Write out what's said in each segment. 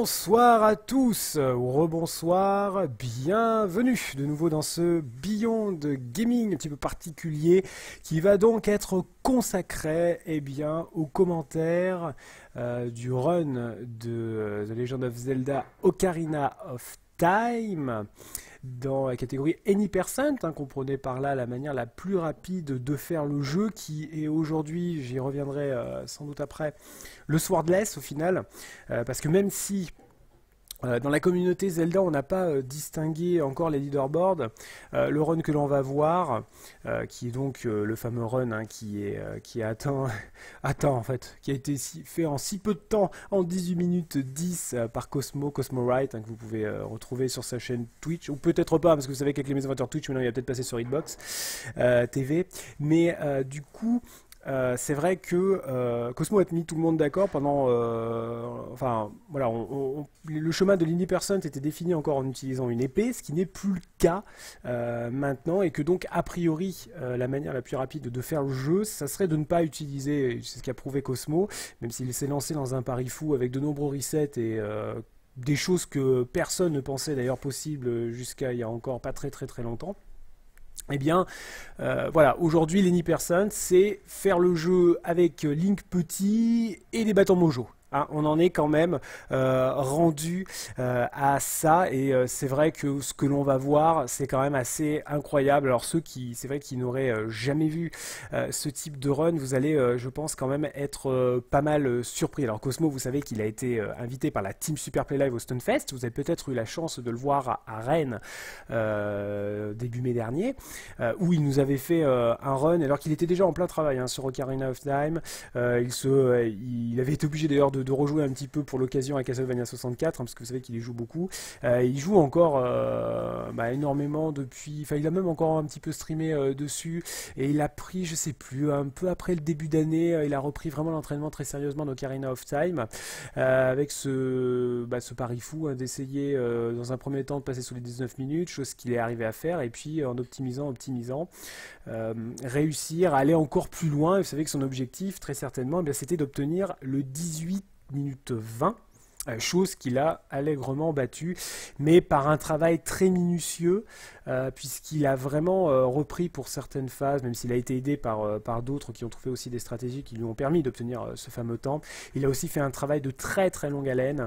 Bonsoir à tous, ou rebonsoir, bienvenue de nouveau dans ce Beyond Gaming un petit peu particulier qui va donc être consacré aux commentaires du run de The Legend of Zelda Ocarina of Time dans la catégorie Any%, comprenez par là la manière la plus rapide de faire le jeu qui est aujourd'hui, j'y reviendrai sans doute après, le Swordless au final, parce que même si dans la communauté Zelda, on n'a pas distingué encore les leaderboards. Le run que l'on va voir, qui est donc le fameux run qui a atteint en fait, qui a été fait en si peu de temps, en 18 minutes 10 par Cosmo Wright, que vous pouvez retrouver sur sa chaîne Twitch, ou peut-être pas, parce que vous savez qu'avec les maisons Twitch, maintenant il va peut-être passer sur Hitbox TV. Mais du coup, c'est vrai que Cosmo a mis tout le monde d'accord pendant... enfin, voilà, le chemin de l'Iny% était défini encore en utilisant une épée, ce qui n'est plus le cas maintenant, et que donc, a priori, la manière la plus rapide de faire le jeu, ça serait de ne pas utiliser, c'est ce qu'a prouvé Cosmo, même s'il s'est lancé dans un pari fou avec de nombreux resets et... des choses que personne ne pensait d'ailleurs possible jusqu'à il y a encore pas très longtemps. Eh bien, voilà, aujourd'hui, l'Any%, c'est faire le jeu avec Link petit et des bâtons Mojo. On en est quand même rendu à ça, et c'est vrai que ce que l'on va voir, c'est quand même assez incroyable. Alors c'est vrai qu'ils n'auraient jamais vu ce type de run, vous allez, je pense, quand même être pas mal surpris. Alors Cosmo, vous savez qu'il a été invité par la Team Super Play Live au Stunfest. Vous avez peut-être eu la chance de le voir à Rennes début mai dernier, où il nous avait fait un run, alors qu'il était déjà en plein travail sur Ocarina of Time. Il avait été obligé d'ailleurs de rejouer un petit peu pour l'occasion à Castlevania 64, parce que vous savez qu'il y joue beaucoup. Il joue encore énormément depuis... Enfin, il a même encore un petit peu streamé dessus, et il a pris, je sais plus, un peu après le début d'année, il a repris vraiment l'entraînement très sérieusement d'Ocarina of Time, avec ce pari fou d'essayer dans un premier temps de passer sous les 19 minutes, chose qu'il est arrivé à faire, et puis en optimisant, réussir à aller encore plus loin. Vous savez que son objectif, très certainement, c'était d'obtenir le 18 minutes 20, chose qu'il a allègrement battue, mais par un travail très minutieux, puisqu'il a vraiment repris pour certaines phases, même s'il a été aidé par d'autres qui ont trouvé aussi des stratégies qui lui ont permis d'obtenir ce fameux temps. Il a aussi fait un travail de très longue haleine.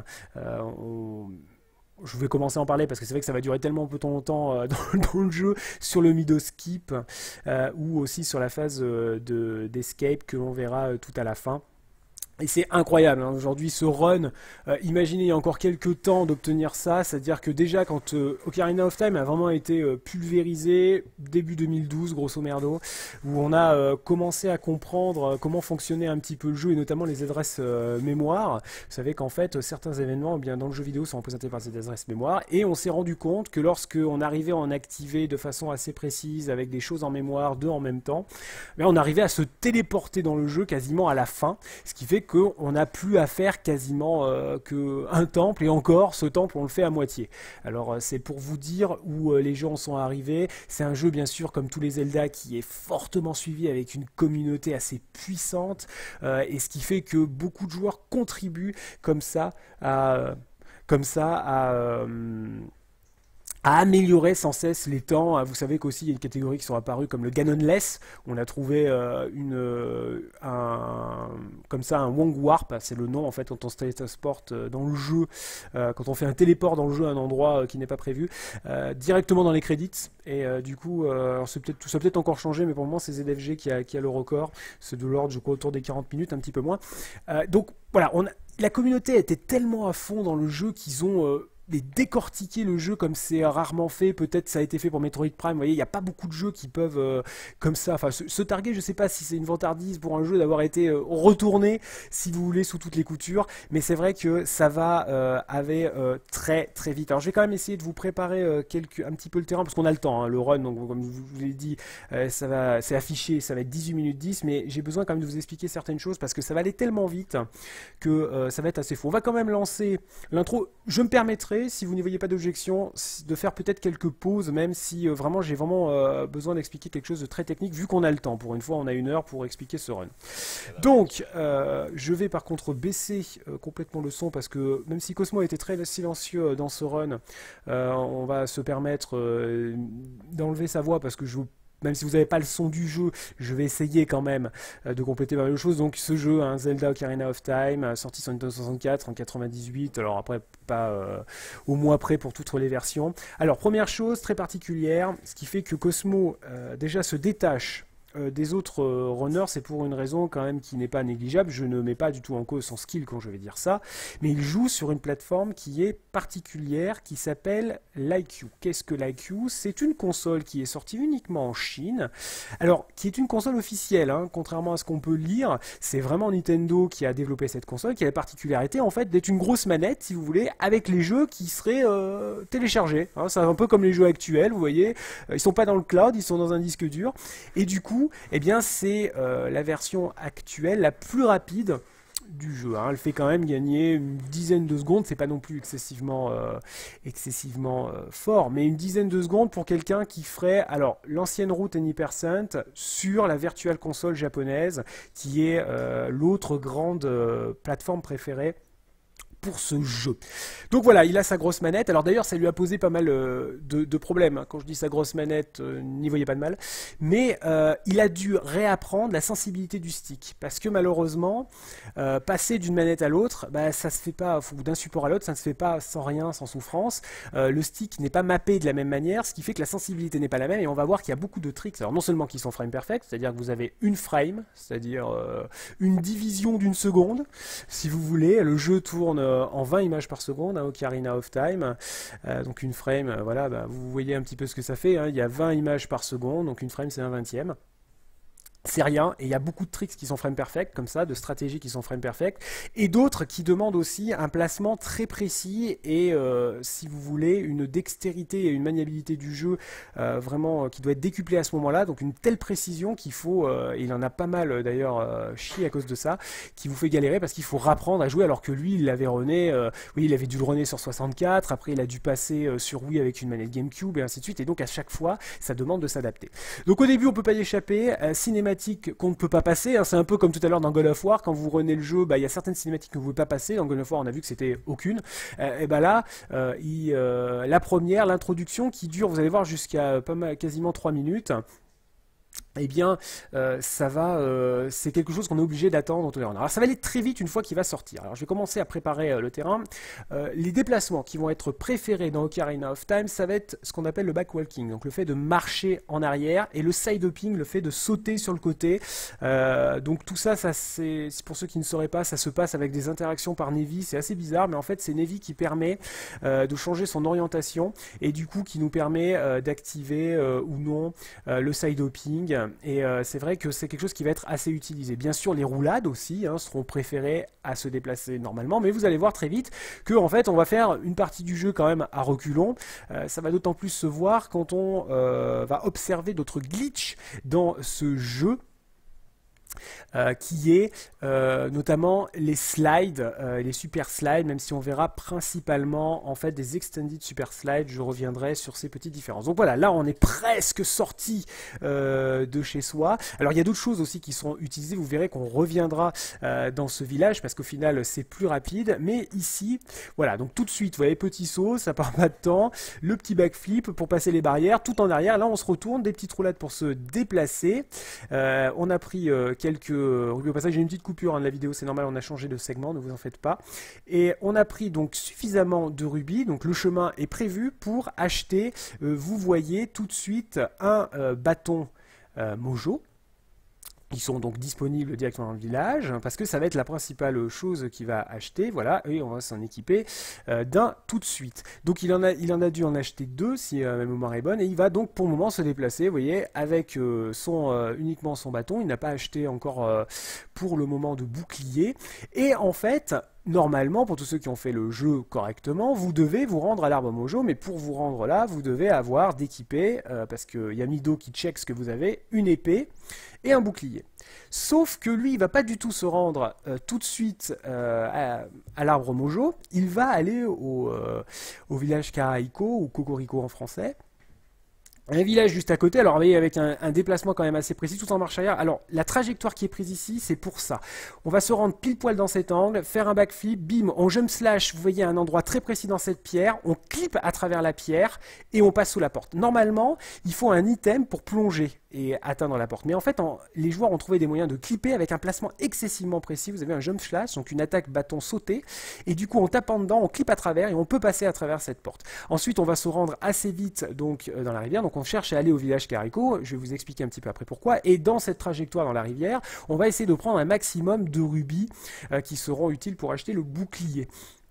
Je vais commencer à en parler parce que c'est vrai que ça va durer tellement peu longtemps dans le jeu, sur le middle skip, ou aussi sur la phase d'escape que l'on verra tout à la fin. Et c'est incroyable, aujourd'hui ce run, imaginez il y a encore quelques temps d'obtenir ça, c'est-à-dire que déjà quand Ocarina of Time a vraiment été pulvérisé, début 2012 grosso merdo, où on a commencé à comprendre comment fonctionnait un petit peu le jeu, et notamment les adresses mémoire. Vous savez qu'en fait certains événements dans le jeu vidéo sont représentés par ces adresses mémoire, et on s'est rendu compte que lorsque on arrivait à en activer de façon assez précise, avec des choses en mémoire, deux en même temps, on arrivait à se téléporter dans le jeu quasiment à la fin, ce qui fait qu'on n'a plus à faire quasiment qu'un temple, et encore ce temple on le fait à moitié. Alors c'est pour vous dire où les gens sont arrivés. C'est un jeu bien sûr comme tous les Zelda qui est fortement suivi, avec une communauté assez puissante, et ce qui fait que beaucoup de joueurs contribuent comme ça à améliorer sans cesse les temps. Vous savez qu'aussi il y a une catégorie qui sont apparues comme le Ganonless. On a trouvé comme ça un Wong Warp, c'est le nom en fait quand on se téléporte dans le jeu, quand on fait un téléport dans le jeu à un endroit qui n'est pas prévu, directement dans les crédits. Et du coup, ça a peut-être encore changé, mais pour le moment c'est ZFG qui a le record. C'est de l'ordre, je crois, autour des 40 minutes, un petit peu moins. Donc voilà, la communauté était tellement à fond dans le jeu qu'ils ont décortiquer le jeu comme c'est rarement fait. Peut-être ça a été fait pour Metroid Prime, vous voyez, il n'y a pas beaucoup de jeux qui peuvent comme ça, enfin se targuer. Je sais pas si c'est une vantardise pour un jeu d'avoir été retourné, si vous voulez, sous toutes les coutures, mais c'est vrai que ça va très vite. Alors je vais quand même essayer de vous préparer un petit peu le terrain, parce qu'on a le temps, le run, donc comme je vous l'ai dit, c'est affiché, ça va être 18 minutes 10, mais j'ai besoin quand même de vous expliquer certaines choses, parce que ça va aller tellement vite que ça va être assez fou. On va quand même lancer l'intro. Je me permettrai, si vous n'y voyez pas d'objection, de faire peut-être quelques pauses, même si vraiment j'ai besoin d'expliquer quelque chose de très technique, vu qu'on a le temps. Pour une fois, on a 1 heure pour expliquer ce run. Donc, je vais par contre baisser complètement le son, parce que même si Cosmo était très silencieux dans ce run, on va se permettre d'enlever sa voix, parce que même si vous n'avez pas le son du jeu, je vais essayer quand même de compléter pas mal de choses. Donc ce jeu, Zelda Ocarina of Time, sorti sur Nintendo 64 en 98, alors après pas au mois près pour toutes les versions. Alors première chose très particulière, ce qui fait que Cosmo déjà se détache des autres runners, c'est pour une raison quand même qui n'est pas négligeable. Je ne mets pas du tout en cause son skill quand je vais dire ça, mais il joue sur une plateforme qui est particulière, qui s'appelle l'IQ. Qu'est-ce que l'IQ? C'est une console qui est sortie uniquement en Chine, alors qui est une console officielle, hein, contrairement à ce qu'on peut lire. C'est vraiment Nintendo qui a développé cette console, qui a la particularité en fait d'être une grosse manette, si vous voulez, avec les jeux qui seraient téléchargés. Hein, c'est un peu comme les jeux actuels, vous voyez, ils sont pas dans le cloud, ils sont dans un disque dur, et du coup eh bien, c'est la version actuelle la plus rapide du jeu. Hein. Elle fait quand même gagner une dizaine de secondes. C'est pas non plus excessivement fort, mais une dizaine de secondes pour quelqu'un qui ferait alors l'ancienne route Any% sur la Virtual Console japonaise, qui est l'autre grande plateforme préférée pour ce jeu. Donc voilà, il a sa grosse manette. Alors d'ailleurs, ça lui a posé pas mal de problèmes. Hein. Quand je dis sa grosse manette, n'y voyez pas de mal. Mais il a dû réapprendre la sensibilité du stick. Parce que malheureusement, passer d'une manette à l'autre, bah, ça se fait pas, ou d'un support à l'autre, ça ne se fait pas sans rien, sans souffrance. Le stick n'est pas mappé de la même manière, ce qui fait que la sensibilité n'est pas la même. Et on va voir qu'il y a beaucoup de tricks. Alors non seulement qui sont frame perfect, c'est-à-dire que vous avez une frame, c'est-à-dire une division d'une seconde. Si vous voulez, le jeu tourne en 20 images par seconde, hein, Ocarina of Time, donc une frame, voilà, bah, vous voyez un petit peu ce que ça fait, hein, il y a 20 images par seconde, donc une frame c'est un vingtième. C'est rien, et il y a beaucoup de tricks qui sont frame perfect, comme ça, de stratégies qui sont frame perfect, et d'autres qui demandent aussi un placement très précis, et si vous voulez, une dextérité et une maniabilité du jeu vraiment qui doit être décuplée à ce moment-là, donc une telle précision qu'il faut, et il en a pas mal d'ailleurs chié à cause de ça, qui vous fait galérer parce qu'il faut rapprendre à jouer, alors que lui, il l'avait runné, oui, il avait dû le runner sur 64, après il a dû passer sur Wii avec une manette GameCube, et ainsi de suite, et donc à chaque fois, ça demande de s'adapter. Donc au début, on peut pas y échapper, cinématique qu'on ne peut pas passer, hein, c'est un peu comme tout à l'heure dans God of War, quand vous renez le jeu, bah, y a certaines cinématiques que vous ne pouvez pas passer, dans God of War on a vu que c'était aucune, et bah là, la première, l'introduction qui dure, vous allez voir, jusqu'à quasiment 3 minutes, eh bien, c'est quelque chose qu'on est obligé d'attendre. Alors, ça va aller très vite une fois qu'il va sortir. Alors, je vais commencer à préparer le terrain. Les déplacements qui vont être préférés dans Ocarina of Time, ça va être ce qu'on appelle le backwalking, donc le fait de marcher en arrière, et le side hopping, le fait de sauter sur le côté. Donc tout ça, c'est pour ceux qui ne sauraient pas, ça se passe avec des interactions par Navi. C'est assez bizarre, mais en fait, c'est Navi qui permet de changer son orientation, et du coup, qui nous permet d'activer ou non le side hopping. Et c'est vrai que c'est quelque chose qui va être assez utilisé. Bien sûr, les roulades aussi seront préférées à se déplacer normalement, mais vous allez voir très vite que en fait, on va faire une partie du jeu quand même à reculons. Ça va d'autant plus se voir quand on va observer d'autres glitches dans ce jeu. Qui est notamment les slides, les super slides, même si on verra principalement en fait des extended super slides. Je reviendrai sur ces petites différences. Donc voilà, là on est presque sorti de chez soi. Alors il y a d'autres choses aussi qui seront utilisées, vous verrez qu'on reviendra dans ce village parce qu'au final c'est plus rapide, mais ici, voilà, donc tout de suite, vous voyez, petit saut, ça part pas de temps, le petit backflip pour passer les barrières, tout en arrière, là on se retourne, des petites roulades pour se déplacer. On a pris quelques rubis au passage, j'ai une petite coupure de la vidéo, c'est normal, on a changé de segment, ne vous en faites pas. Et on a pris donc suffisamment de rubis, donc le chemin est prévu pour acheter, vous voyez tout de suite un bâton Mojo. Ils sont donc disponibles directement dans le village, parce que ça va être la principale chose qu'il va acheter, voilà, et on va s'en équiper d'un tout de suite. Donc il en a dû en acheter 2, si ma mémoire est bonne, et il va donc pour le moment se déplacer, vous voyez, avec uniquement son bâton. Il n'a pas acheté encore pour le moment de bouclier, et en fait, normalement, pour tous ceux qui ont fait le jeu correctement, vous devez vous rendre à l'arbre Mojo, mais pour vous rendre là, vous devez avoir d'équiper, parce qu'il y a Mido qui check ce que vous avez, une épée et un bouclier. Sauf que lui, il va pas du tout se rendre tout de suite à l'arbre Mojo, il va aller au village Karaiko, ou Cocorico en français, un village juste à côté, alors vous voyez, avec un déplacement quand même assez précis, tout en marche arrière. Alors la trajectoire qui est prise ici, c'est pour ça. On va se rendre pile poil dans cet angle, faire un backflip, bim, on jump slash, vous voyez, à un endroit très précis dans cette pierre, on clip à travers la pierre et on passe sous la porte. Normalement, il faut un item pour plonger et atteindre la porte. Mais en fait, les joueurs ont trouvé des moyens de clipper avec un placement excessivement précis. Vous avez un jump slash, donc une attaque bâton sauté, et du coup, en tapant dedans, on clip à travers et on peut passer à travers cette porte. Ensuite, on va se rendre assez vite donc dans la rivière. Donc on cherche à aller au village Carico, je vais vous expliquer un petit peu après pourquoi, et dans cette trajectoire dans la rivière, on va essayer de prendre un maximum de rubis qui seront utiles pour acheter le bouclier.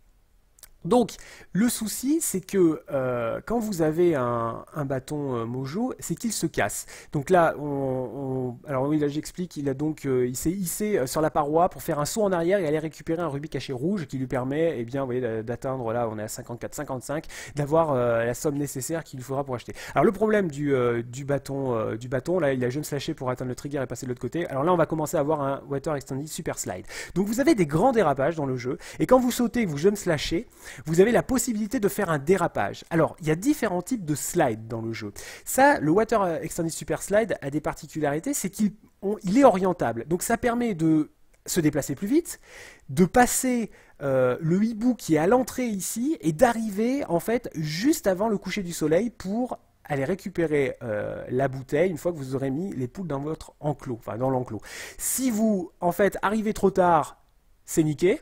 Donc, le souci, c'est que quand vous avez un bâton Mojo, c'est qu'il se casse. Donc là, alors oui, là j'explique, il s'est hissé sur la paroi pour faire un saut en arrière et aller récupérer un rubis caché rouge qui lui permet, eh bien, vous voyez, d'atteindre, là on est à 54-55, d'avoir la somme nécessaire qu'il lui faudra pour acheter. Alors le problème du bâton, là, il a jeune slashé pour atteindre le trigger et passer de l'autre côté. Alors là, on va commencer à avoir un Water Extended Super Slide. Donc vous avez des grands dérapages dans le jeu, et quand vous sautez et que vous jeune slashez, vous avez la possibilité de faire un dérapage. Alors, il y a différents types de slides dans le jeu. Ça, le Water Extended Super Slide a des particularités, c'est qu'il est orientable. Donc ça permet de se déplacer plus vite, de passer le hibou qui est à l'entrée ici, et d'arriver en fait juste avant le coucher du soleil pour aller récupérer la bouteille une fois que vous aurez mis les poules dans votre enclos, enfin dans l'enclos. Si vous en fait arrivez trop tard, c'est niqué.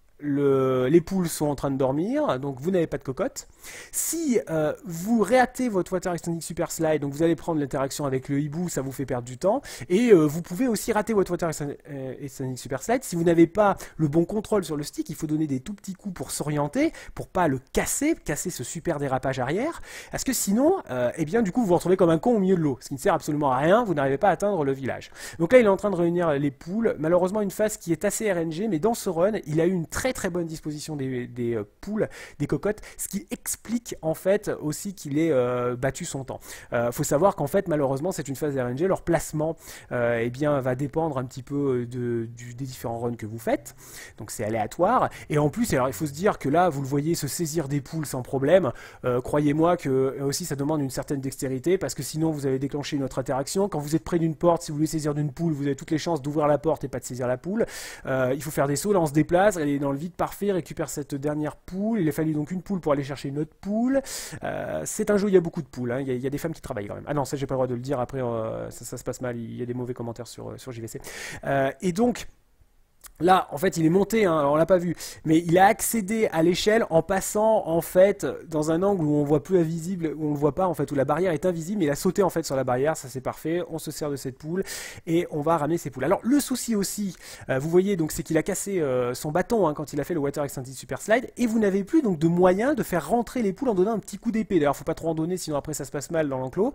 Les poules sont en train de dormir, donc vous n'avez pas de cocotte. Si vous réatez votre Water Extended Super Slide, donc vous allez prendre l'interaction avec le hibou, ça vous fait perdre du temps. Et vous pouvez aussi rater votre Water Extended Super Slide. Si vous n'avez pas le bon contrôle sur le stick, il faut donner des tout petits coups pour s'orienter, pour pas le casser ce super dérapage arrière. Parce que sinon, eh bien du coup, vous vous retrouvez comme un con au milieu de l'eau, ce qui ne sert absolument à rien, vous n'arrivez pas à atteindre le village. Donc là, il est en train de réunir les poules. Malheureusement, une phase qui est assez RNG, mais dans ce run, il a eu une très bonne disposition des poules, des cocottes, ce qui explique en fait aussi qu'il ait battu son temps. Faut savoir qu'en fait malheureusement c'est une phase RNG, leur placement eh bien, va dépendre un petit peu des différents runs que vous faites, donc c'est aléatoire, et en plus alors, il faut se dire que là vous le voyez se saisir des poules sans problème, croyez-moi que aussi ça demande une certaine dextérité, parce que sinon vous allez déclencher une autre interaction. Quand vous êtes près d'une porte, si vous voulez saisir d'une poule, vous avez toutes les chances d'ouvrir la porte et pas de saisir la poule. Il faut faire des sauts, là on se déplace, elle est dans le vide parfait, récupère cette dernière poule. Il a fallu donc une poule pour aller chercher une autre poule. C'est un jeu où il y a beaucoup de poules, hein. Il y a des femmes qui travaillent quand même. Ah non, ça j'ai pas le droit de le dire, après ça se passe mal, il y a des mauvais commentaires sur JVC. Et donc là, en fait, il est monté, hein, alors on l'a pas vu, mais il a accédé à l'échelle en passant, en fait, dans un angle où on voit plus invisible, où on le voit pas, en fait, où la barrière est invisible, mais il a sauté, en fait, sur la barrière, ça c'est parfait, on se sert de cette poule, et on va ramener ces poules. Alors, le souci aussi, vous voyez, donc, c'est qu'il a cassé son bâton, hein, quand il a fait le Water Extended Super Slide, et vous n'avez plus, donc, de moyen de faire rentrer les poules en donnant un petit coup d'épée. D'ailleurs, faut pas trop en donner, sinon après ça se passe mal dans l'enclos.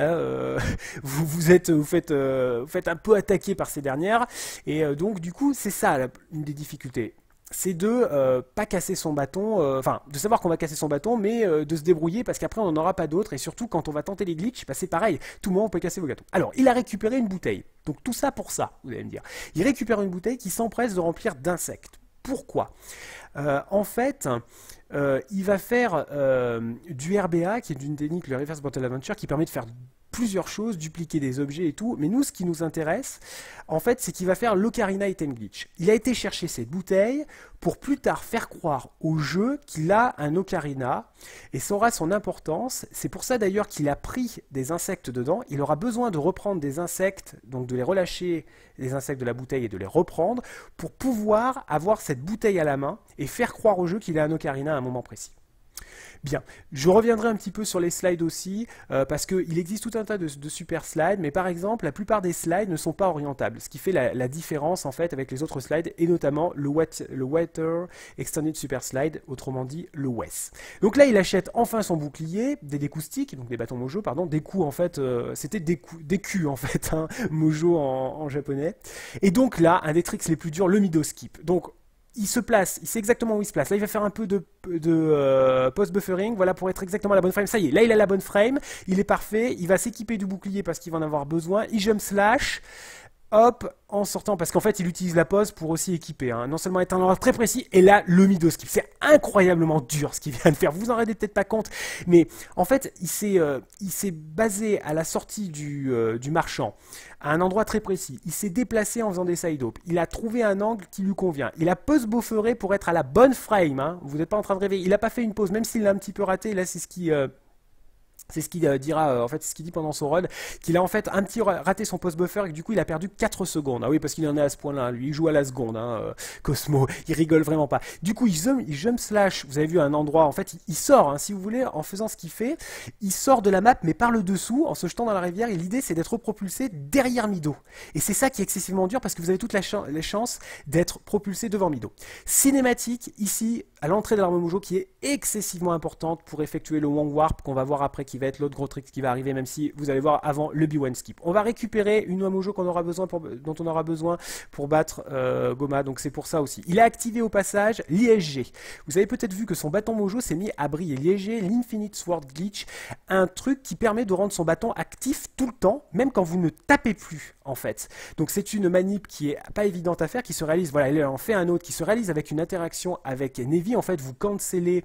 Vous faites un peu attaquer par ces dernières, et donc, du coup, c'est ça, une des difficultés, c'est de pas casser son bâton, enfin de savoir qu'on va casser son bâton, mais de se débrouiller parce qu'après on n'en aura pas d'autres, et surtout quand on va tenter les glitches, bah, c'est pareil, tout le monde peut casser vos bâtons. Alors il a récupéré une bouteille, donc tout ça pour ça, vous allez me dire. Il récupère une bouteille qui s'empresse de remplir d'insectes. Pourquoi ? En fait, il va faire du RBA, qui est une technique, le Reverse Bottle Adventure, qui permet de faire plusieurs choses, dupliquer des objets et tout, mais nous ce qui nous intéresse en fait c'est qu'il va faire l'Ocarina Item Glitch. Il a été chercher cette bouteille pour plus tard faire croire au jeu qu'il a un Ocarina, et ça aura son importance. C'est pour ça d'ailleurs qu'il a pris des insectes dedans. Il aura besoin de reprendre des insectes, donc de les relâcher, les insectes de la bouteille, et de les reprendre pour pouvoir avoir cette bouteille à la main et faire croire au jeu qu'il a un Ocarina à un moment précis. Bien, je reviendrai un petit peu sur les slides aussi, parce qu'il existe tout un tas de super slides, mais par exemple, la plupart des slides ne sont pas orientables, ce qui fait la différence en fait avec les autres slides, et notamment le Water Extended Super Slide, autrement dit le WES. Donc là, il achète enfin son bouclier, des découstiques, donc des bâtons Mojo, pardon, des coups en fait, c'était des culs en fait, hein, Mojo en japonais. Et donc là, un des tricks les plus durs, le Mido Skip. Donc, il se place, il sait exactement où il se place. Là, il va faire un peu de post-buffering, voilà, pour être exactement à la bonne frame. Ça y est, là, il a la bonne frame, il est parfait, il va s'équiper du bouclier parce qu'il va en avoir besoin. Il jump slash, hop, en sortant, parce qu'en fait, il utilise la pause pour aussi équiper. Hein. Non seulement être un endroit très précis, et là, le middle skip. C'est incroyablement dur ce qu'il vient de faire. Vous en rendez peut-être pas compte, mais en fait, il s'est basé à la sortie du marchand, à un endroit très précis. Il s'est déplacé en faisant des side-hops. Il a trouvé un angle qui lui convient. Il a post-bufferé pour être à la bonne frame. Hein. Vous n'êtes pas en train de rêver. Il n'a pas fait une pause, même s'il l'a un petit peu raté. Là, c'est ce qui... c'est ce qu'il dira, en fait, ce qu'il dit pendant son run, qu'il a en fait un petit raté son post-buffer et que du coup il a perdu 4 secondes. Ah oui, parce qu'il en est à ce point-là, lui, il joue à la seconde, hein, Cosmo, il rigole vraiment pas. Du coup, il jump slash, vous avez vu un endroit, en fait, il sort, hein, si vous voulez, en faisant ce qu'il fait, il sort de la map, mais par le dessous, en se jetant dans la rivière, et l'idée c'est d'être propulsé derrière Mido. Et c'est ça qui est excessivement dur parce que vous avez toute les chances d'être propulsé devant Mido. Cinématique, ici, à l'entrée de l'arme Mojo, qui est excessivement importante pour effectuer le Wong Warp qu'on va voir après, qui va être l'autre gros trick qui va arriver, même si vous allez voir avant le B1 skip. On va récupérer une noix Mojo dont on aura besoin pour battre Goma, donc c'est pour ça aussi. Il a activé au passage l'ISG. Vous avez peut-être vu que son bâton Mojo s'est mis à briller. L'ISG, l'Infinite Sword Glitch, un truc qui permet de rendre son bâton actif tout le temps, même quand vous ne tapez plus, en fait. Donc c'est une manip qui est pas évidente à faire, qui se réalise, voilà, il en fait un autre, qui se réalise avec une interaction avec Nevi. En fait, vous cancellez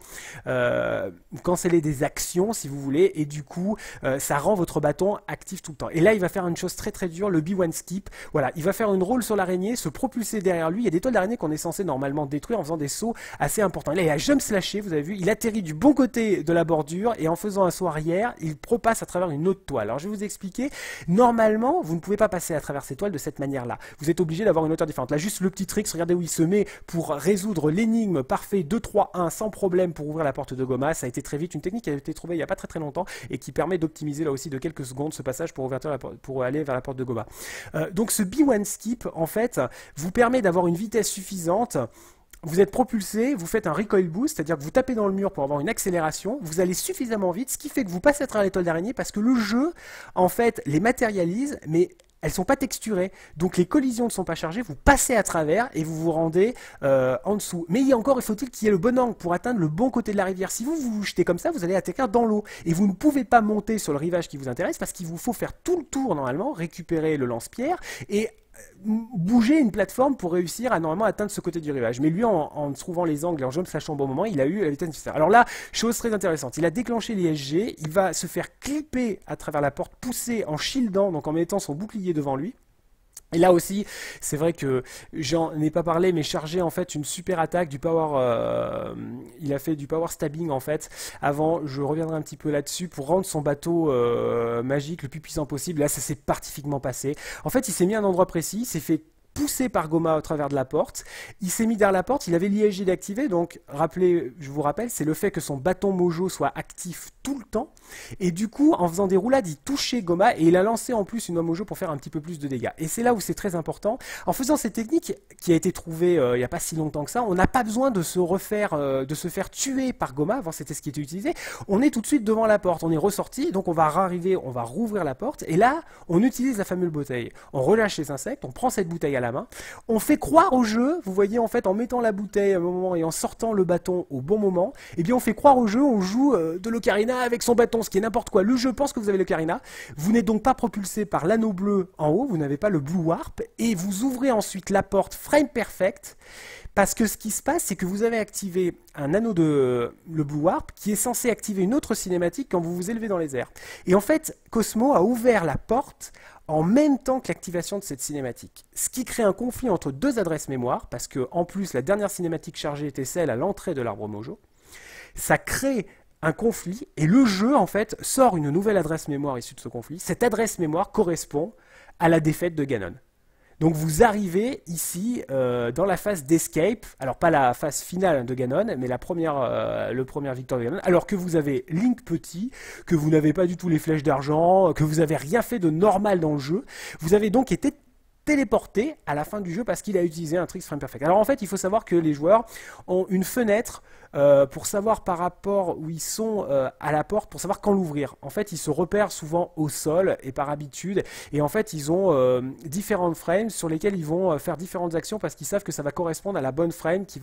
des actions, si vous voulez, et du coup, ça rend votre bâton actif tout le temps. Et là, il va faire une chose très très dure, le B1 skip. Voilà, il va faire une roll sur l'araignée, se propulser derrière lui. Il y a des toiles d'araignée qu'on est censé normalement détruire en faisant des sauts assez importants. Et là, il a jump slashé, vous avez vu, il atterrit du bon côté de la bordure et en faisant un saut arrière, il propasse à travers une autre toile. Alors, je vais vous expliquer. Normalement, vous ne pouvez pas passer à travers ces toiles de cette manière-là. Vous êtes obligé d'avoir une hauteur différente. Là, juste le petit trick, regardez où il se met pour résoudre l'énigme parfait 2-3-1 sans problème pour ouvrir la porte de Goma. Ça a été très vite, une technique qui a été trouvée il n'y a pas très très longtemps et qui permet d'optimiser là aussi de quelques secondes ce passage pour aller vers la porte de Goma. Donc ce B1 skip, en fait, vous permet d'avoir une vitesse suffisante. Vous êtes propulsé, vous faites un recoil boost, c'est-à-dire que vous tapez dans le mur pour avoir une accélération, vous allez suffisamment vite, ce qui fait que vous passez à travers les toiles d'araignée parce que le jeu, en fait, les matérialise, mais elles sont pas texturées, donc les collisions ne sont pas chargées, vous passez à travers et vous vous rendez en dessous. Mais il faut-il qu'il y ait le bon angle pour atteindre le bon côté de la rivière. Si vous vous jetez comme ça, vous allez atterrir dans l'eau et vous ne pouvez pas monter sur le rivage qui vous intéresse parce qu'il vous faut faire tout le tour normalement, récupérer le lance-pierre et bouger une plateforme pour réussir à normalement atteindre ce côté du rivage. Mais lui, en trouvant les angles et en jump slashant au bon moment, il a eu la vitesse nécessaire. Alors là, chose très intéressante, il a déclenché l'ISG, il va se faire clipper à travers la porte, pousser en shieldant, donc en mettant son bouclier devant lui. Et là aussi, c'est vrai que j'en ai pas parlé, mais chargé en fait une super attaque du power. Il a fait du power stabbing en fait. Avant, je reviendrai un petit peu là-dessus pour rendre son bateau magique le plus puissant possible. Là, ça s'est particulièrement passé. En fait, il s'est mis à un endroit précis, il s'est fait poussé par Goma au travers de la porte, il s'est mis derrière la porte, il avait l'ISG d'activer, donc je vous rappelle, c'est le fait que son bâton Mojo soit actif tout le temps, et du coup, en faisant des roulades, il touchait Goma, et il a lancé en plus une noix Mojo pour faire un petit peu plus de dégâts. Et c'est là où c'est très important, en faisant cette technique, qui a été trouvée il n'y a pas si longtemps que ça, on n'a pas besoin de se faire tuer par Goma, avant c'était ce qui était utilisé, on est tout de suite devant la porte, on est ressorti, donc on va rouvrir la porte, et là, on utilise la fameuse bouteille, on relâche les insectes, on prend cette bouteille à la main, on fait croire au jeu, vous voyez en fait en mettant la bouteille à un moment et en sortant le bâton au bon moment, eh bien on fait croire au jeu, on joue de l'ocarina avec son bâton, ce qui est n'importe quoi. Le jeu pense que vous avez l'ocarina, vous n'êtes donc pas propulsé par l'anneau bleu en haut, vous n'avez pas le blue warp, et vous ouvrez ensuite la porte frame perfect, parce que ce qui se passe, c'est que vous avez activé un anneau le Blue Warp qui est censé activer une autre cinématique quand vous vous élevez dans les airs. Et en fait, Cosmo a ouvert la porte en même temps que l'activation de cette cinématique. Ce qui crée un conflit entre deux adresses mémoire, parce que en plus, la dernière cinématique chargée était celle à l'entrée de l'arbre Mojo. Ça crée un conflit, et le jeu, en fait, sort une nouvelle adresse mémoire issue de ce conflit. Cette adresse mémoire correspond à la défaite de Ganon. Donc vous arrivez ici dans la phase d'escape, alors pas la phase finale de Ganon, mais le première victoire de Ganon, alors que vous avez Link petit, que vous n'avez pas du tout les flèches d'argent, que vous n'avez rien fait de normal dans le jeu. Vous avez donc été téléporté à la fin du jeu parce qu'il a utilisé un trick Frame Perfect. Alors en fait, il faut savoir que les joueurs ont une fenêtre pour savoir par rapport où ils sont à la porte, pour savoir quand l'ouvrir. En fait, ils se repèrent souvent au sol et par habitude. Et en fait, ils ont différentes frames sur lesquelles ils vont faire différentes actions parce qu'ils savent que ça va correspondre à la bonne frame qui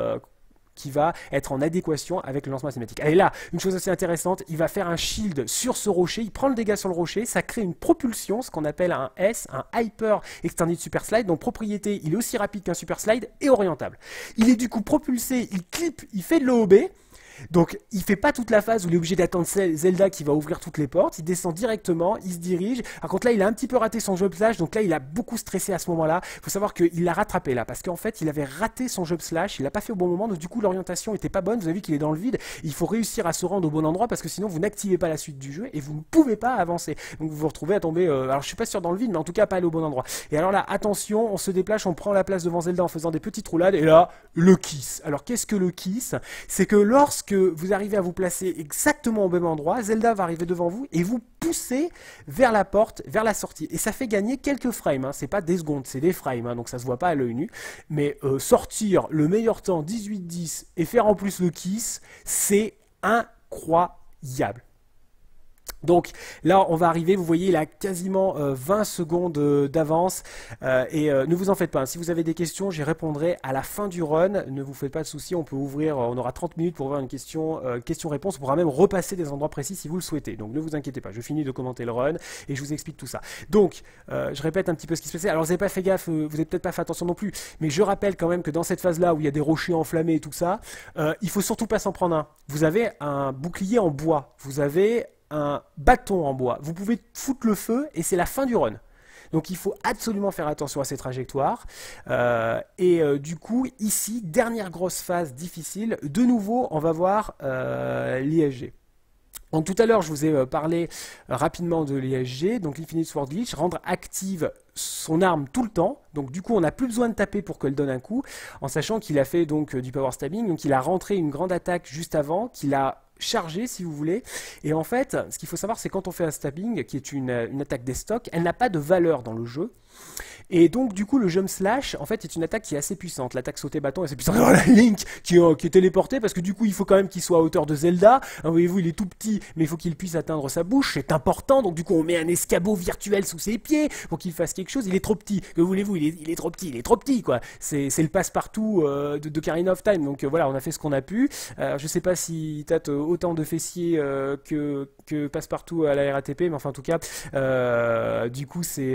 va être en adéquation avec le lancement cinématique. Allez là, une chose assez intéressante, il va faire un shield sur ce rocher, il prend le dégât sur le rocher, ça crée une propulsion, ce qu'on appelle un S, un Hyper Extended Super Slide, donc propriété, il est aussi rapide qu'un Super Slide et orientable. Il est du coup propulsé, il clip, il fait de l'OOB. Donc il fait pas toute la phase où il est obligé d'attendre Zelda qui va ouvrir toutes les portes, il descend directement, il se dirige. Par contre là il a un petit peu raté son jump slash, donc là il a beaucoup stressé à ce moment-là. Il faut savoir qu'il l'a rattrapé là, parce qu'en fait il avait raté son jump slash, il l'a pas fait au bon moment, donc du coup l'orientation était pas bonne, vous avez vu qu'il est dans le vide, il faut réussir à se rendre au bon endroit parce que sinon vous n'activez pas la suite du jeu et vous ne pouvez pas avancer. Donc vous vous retrouvez à tomber, alors je suis pas sûr dans le vide, mais en tout cas pas aller au bon endroit. Et alors là attention, on se déplace, on prend la place devant Zelda en faisant des petites roulades, et là le kiss. Alors qu'est-ce que le kiss? C'est que lorsque vous arrivez à vous placer exactement au même endroit, Zelda va arriver devant vous et vous pousser vers la porte, vers la sortie. Et ça fait gagner quelques frames, hein. C'est pas des secondes, c'est des frames, hein, donc ça se voit pas à l'œil nu. Mais sortir le meilleur temps 18-10 et faire en plus le kiss, c'est incroyable. Donc là on va arriver, vous voyez il a quasiment 20 secondes d'avance et ne vous en faites pas, hein. Si vous avez des questions j'y répondrai à la fin du run, ne vous faites pas de soucis, on peut ouvrir, on aura 30 minutes pour ouvrir une question-réponse, on pourra même repasser des endroits précis si vous le souhaitez, donc ne vous inquiétez pas, je finis de commenter le run et je vous explique tout ça. Donc je répète un petit peu ce qui se passait, alors vous n'avez pas fait gaffe, vous n'avez peut-être pas fait attention non plus, mais je rappelle quand même que dans cette phase là où il y a des rochers enflammés et tout ça, il faut surtout pas s'en prendre un. Vous avez un bouclier en bois, vous avez un bâton en bois. Vous pouvez foutre le feu et c'est la fin du run. Donc il faut absolument faire attention à ces trajectoires. Du coup, ici, dernière grosse phase difficile. De nouveau, on va voir l'ISG. Donc tout à l'heure, je vous ai parlé rapidement de l'ISG, donc l'Infinite Sword Glitch, rendre active son arme tout le temps. Donc du coup, on n'a plus besoin de taper pour qu'elle donne un coup, en sachant qu'il a fait donc du power stabbing, donc il a rentré une grande attaque juste avant, qu'il a chargé si vous voulez, et en fait ce qu'il faut savoir c'est quand on fait un stabbing qui est une attaque des stocks, elle n'a pas de valeur dans le jeu, et donc du coup le jump slash en fait est une attaque qui est assez puissante, l'attaque sauté bâton est assez puissante. Voilà Link qui est téléporté parce que du coup il faut quand même qu'il soit à hauteur de Zelda, hein, voyez-vous il est tout petit mais il faut qu'il puisse atteindre sa bouche, c'est important, donc du coup on met un escabeau virtuel sous ses pieds pour qu'il fasse quelque chose, il est trop petit, que voulez-vous, il est trop petit quoi, c'est le passe-partout de Ocarina of Time, donc voilà on a fait ce qu'on a pu. Je sais pas si tâte autant de fessiers que Passepartout à la RATP, mais enfin en tout cas du coup c'est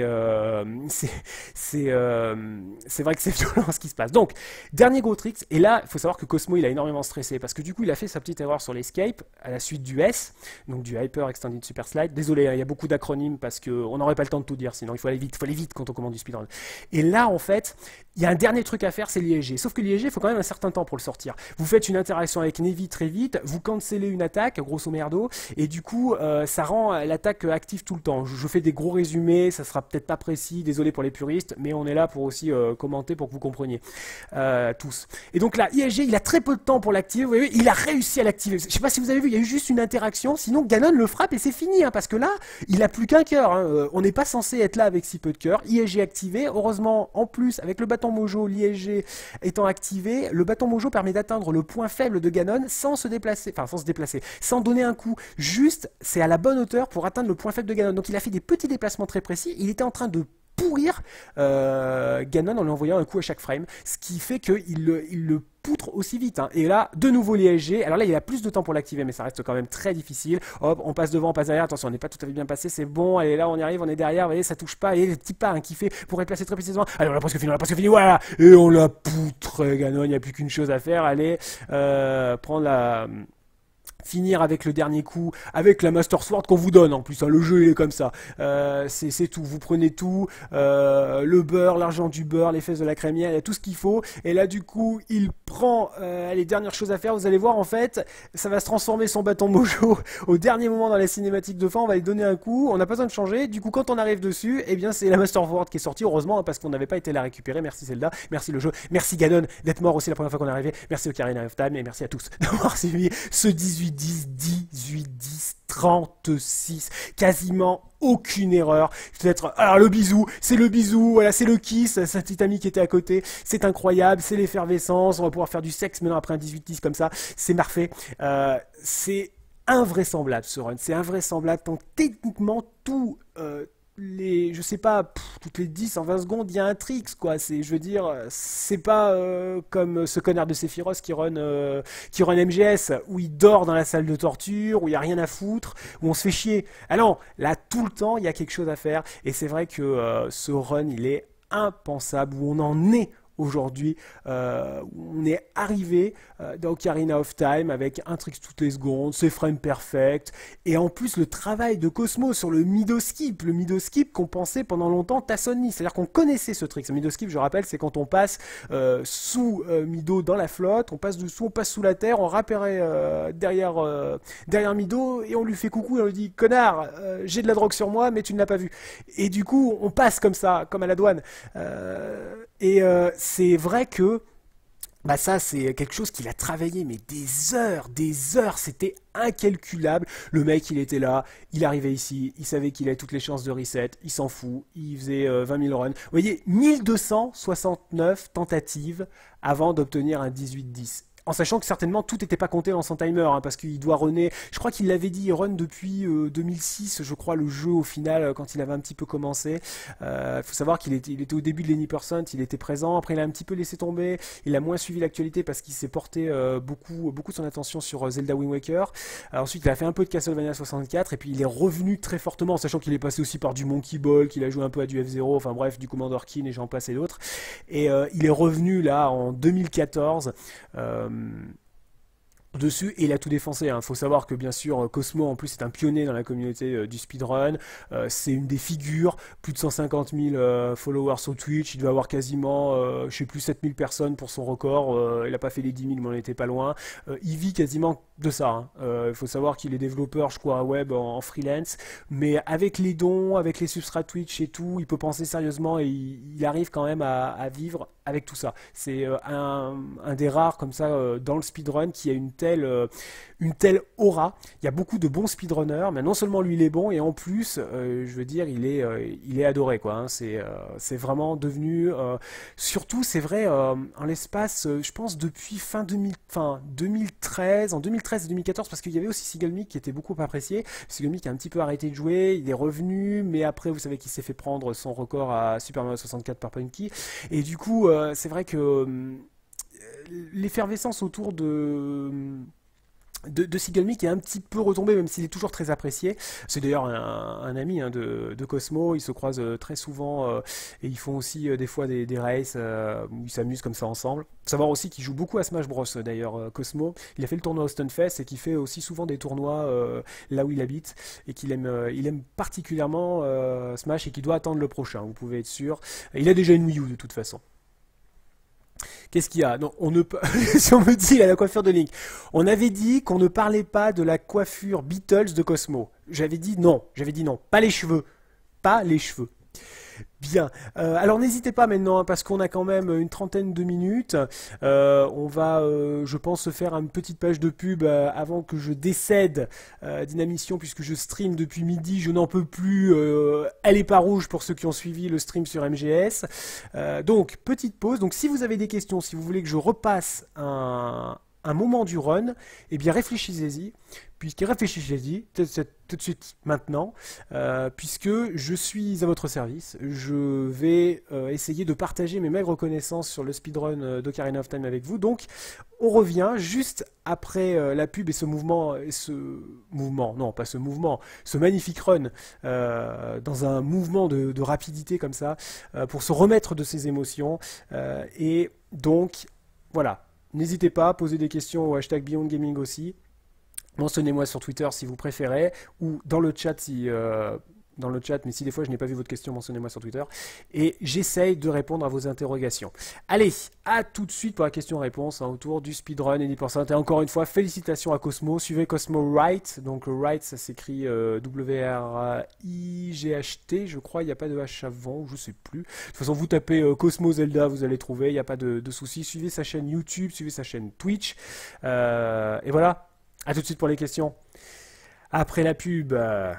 vrai que c'est violent ce qui se passe. Donc dernier gros trick, et là il faut savoir que Cosmo il a énormément stressé parce que du coup il a fait sa petite erreur sur l'escape à la suite du S, donc du Hyper Extended Super Slide. Désolé, hein, il y a beaucoup d'acronymes parce qu'on n'aurait pas le temps de tout dire, sinon il faut aller vite quand on commande du speedrun. Et là en fait il y a un dernier truc à faire, c'est l'ISG. Sauf que l'ISG, il faut quand même un certain temps pour le sortir. Vous faites une interaction avec Nevi très vite, vous cancellez une attaque, grosso merdo, et du coup, ça rend l'attaque active tout le temps. Je fais des gros résumés, ça sera peut-être pas précis, désolé pour les puristes, mais on est là pour aussi commenter pour que vous compreniez tous. Et donc là, ISG, il a très peu de temps pour l'activer, vous voyez, il a réussi à l'activer. Je sais pas si vous avez vu, il y a eu juste une interaction, sinon Ganon le frappe et c'est fini, hein, parce que là, il a plus qu'un cœur. Hein. On n'est pas censé être là avec si peu de cœur. ISG activé, heureusement, en plus, avec le bâton Mojo, l'ISG étant activé, le bâton Mojo permet d'atteindre le point faible de Ganon sans se déplacer, sans donner un coup. Juste, c'est à la bonne hauteur pour atteindre le point faible de Ganon. Donc il a fait des petits déplacements très précis. Il était en train de pourrir Ganon en lui envoyant un coup à chaque frame, ce qui fait qu'il le poutre aussi vite, hein. Et là, de nouveau l'ISG, alors là il a plus de temps pour l'activer, mais ça reste quand même très difficile. Hop, on passe devant, on passe derrière, attention, on n'est pas tout à fait bien passé, c'est bon, allez là on y arrive, on est derrière, vous voyez, ça touche pas, et les petits pas hein, qu'il fait pour être placé très précisément, allez on l'a presque fini, voilà, et on la poutre, Ganon, il n'y a plus qu'une chose à faire, allez, prendre la... finir avec le dernier coup, avec la Master Sword qu'on vous donne en plus, hein, le jeu il est comme ça, c'est tout, vous prenez tout, le beurre, l'argent du beurre, les fesses de la crémière, il y a tout ce qu'il faut, et là du coup il prend les dernières choses à faire, vous allez voir en fait, ça va se transformer son bâton Mojo au dernier moment dans la cinématique de fin, on va lui donner un coup, on n'a pas besoin de changer, du coup quand on arrive dessus, eh bien c'est la Master Sword qui est sortie, heureusement, hein, parce qu'on n'avait pas été la récupérer, merci Zelda, merci le jeu, merci Ganon d'être mort aussi la première fois qu'on est arrivé, merci Ocarina of Time, et merci à tous d'avoir suivi ce 18-10 36, quasiment aucune erreur. Peut-être, alors le bisou, c'est le bisou, voilà, c'est le kiss, sa petite amie qui était à côté, c'est incroyable, c'est l'effervescence, on va pouvoir faire du sexe maintenant après un 18-10 comme ça, c'est parfait. C'est invraisemblable ce run, c'est invraisemblable tant techniquement tout... je sais pas, toutes les 10 en 20 secondes, il y a un tricks, quoi. Je veux dire, c'est pas comme ce connard de Sephiroth qui run MGS, où il dort dans la salle de torture, où il y a rien à foutre, où on se fait chier. Ah non, là, tout le temps, il y a quelque chose à faire, et c'est vrai que ce run, il est impensable, où on en est aujourd'hui. On est arrivé dans Ocarina of Time avec un trick toutes les secondes, c'est frame perfect, et en plus le travail de Cosmo sur le midoskip, qu'on pensait pendant longtemps Tassoni, c'est-à-dire qu'on connaissait ce trick. Ce midoskip, je rappelle, c'est quand on passe sous Mido dans la flotte, on passe dessous, on passe sous la terre, on rappellerait derrière Mido, et on lui fait coucou et on lui dit connard, j'ai de la drogue sur moi mais tu ne l'as pas vu. Et du coup on passe comme ça, comme à la douane. C'est vrai que bah ça, c'est quelque chose qu'il a travaillé, mais des heures, c'était incalculable. Le mec, il était là, il arrivait ici, il savait qu'il avait toutes les chances de reset, il s'en fout, il faisait 20 000 runs. Vous voyez, 1269 tentatives avant d'obtenir un 18-10. En sachant que certainement tout n'était pas compté dans son timer, hein, parce qu'il doit runner, je crois qu'il l'avait dit, il run depuis 2006, je crois, le jeu au final, quand il avait un petit peu commencé. Faut savoir qu'il était au début de l'Any%, il était présent, après il a un petit peu laissé tomber, il a moins suivi l'actualité parce qu'il s'est porté beaucoup de son attention sur Zelda Wind Waker. Ensuite il a fait un peu de Castlevania 64, et puis il est revenu très fortement, en sachant qu'il est passé aussi par du Monkey Ball, qu'il a joué un peu à du F-Zero, enfin bref, du Commander Keen et j'en passe et d'autres. Et il est revenu là en 2014, dessus, et il a tout défoncé. Faut savoir que bien sûr Cosmo en plus est un pionnier dans la communauté du speedrun. C'est une des figures, plus de 150 000 followers sur Twitch, il doit avoir quasiment je sais plus 7 000 personnes pour son record. Il a pas fait les 10 000 mais on n'était pas loin. Il vit quasiment de ça. Il faut savoir qu'il est développeur, je crois, web en freelance, mais avec les dons, avec les substrats Twitch et tout, il peut penser sérieusement, et il arrive quand même à vivre avec tout ça. C'est un des rares comme ça dans le speedrun qui a une telle aura. Il y a beaucoup de bons speedrunners, mais non seulement lui il est bon, et en plus, je veux dire, il est adoré, quoi. C'est vraiment devenu, surtout c'est vrai, en l'espace, je pense depuis fin 2013, en 2013 et 2014, parce qu'il y avait aussi Sigelmic qui était beaucoup apprécié. Sigelmic a un petit peu arrêté de jouer, il est revenu, mais après vous savez qu'il s'est fait prendre son record à Super Mario 64 par Punky, et du coup c'est vrai que l'effervescence autour de Sigelmic est un petit peu retombé, même s'il est toujours très apprécié. C'est d'ailleurs un ami de Cosmo, ils se croisent très souvent, et ils font aussi des fois des races où ils s'amusent comme ça ensemble. Faut savoir aussi qu'il joue beaucoup à Smash Bros d'ailleurs, Cosmo. Il a fait le tournoi au Stunfest, et qu'il fait aussi souvent des tournois là où il habite, et qu'il aime particulièrement Smash, et qu'il doit attendre le prochain, vous pouvez être sûr. Il a déjà une Wii U de toute façon. Qu'est-ce qu'il y a? Non, on ne peut... Si on me dit, il a la coiffure de Link. On avait dit qu'on ne parlait pas de la coiffure Beatles de Cosmo. J'avais dit non. Pas les cheveux. Pas les cheveux. Bien. Alors n'hésitez pas maintenant, parce qu'on a quand même une trentaine de minutes. On va, je pense, se faire une petite page de pub avant que je décède d'inanition, puisque je stream depuis midi. Je n'en peux plus. Elle est pas rouge pour ceux qui ont suivi le stream sur MGS. Donc, petite pause. Donc, si vous avez des questions, si vous voulez que je repasse un moment du run, eh bien réfléchissez-y, tout de suite maintenant, puisque je suis à votre service. Je vais essayer de partager mes maigres connaissances sur le speedrun d'Ocarina of Time avec vous. Donc on revient juste après la pub et ce magnifique run dans un mouvement de rapidité comme ça, pour se remettre de ses émotions, et donc voilà. N'hésitez pas à poser des questions au hashtag Beyond Gaming aussi. Mentionnez-moi sur Twitter si vous préférez, ou dans le chat mais si des fois je n'ai pas vu votre question, mentionnez-moi sur Twitter. Et j'essaye de répondre à vos interrogations. Allez, à tout de suite pour la question-réponse autour du speedrun et 10%. Et encore une fois, félicitations à Cosmo. Suivez Cosmo Wright. Donc Wright, ça s'écrit W-R-I-G-H-T. Je crois, il n'y a pas de H avant, je ne sais plus. De toute façon, vous tapez Cosmo Zelda, vous allez trouver, il n'y a pas de souci. Suivez sa chaîne YouTube, suivez sa chaîne Twitch. Et voilà, à tout de suite pour les questions. Après la pub.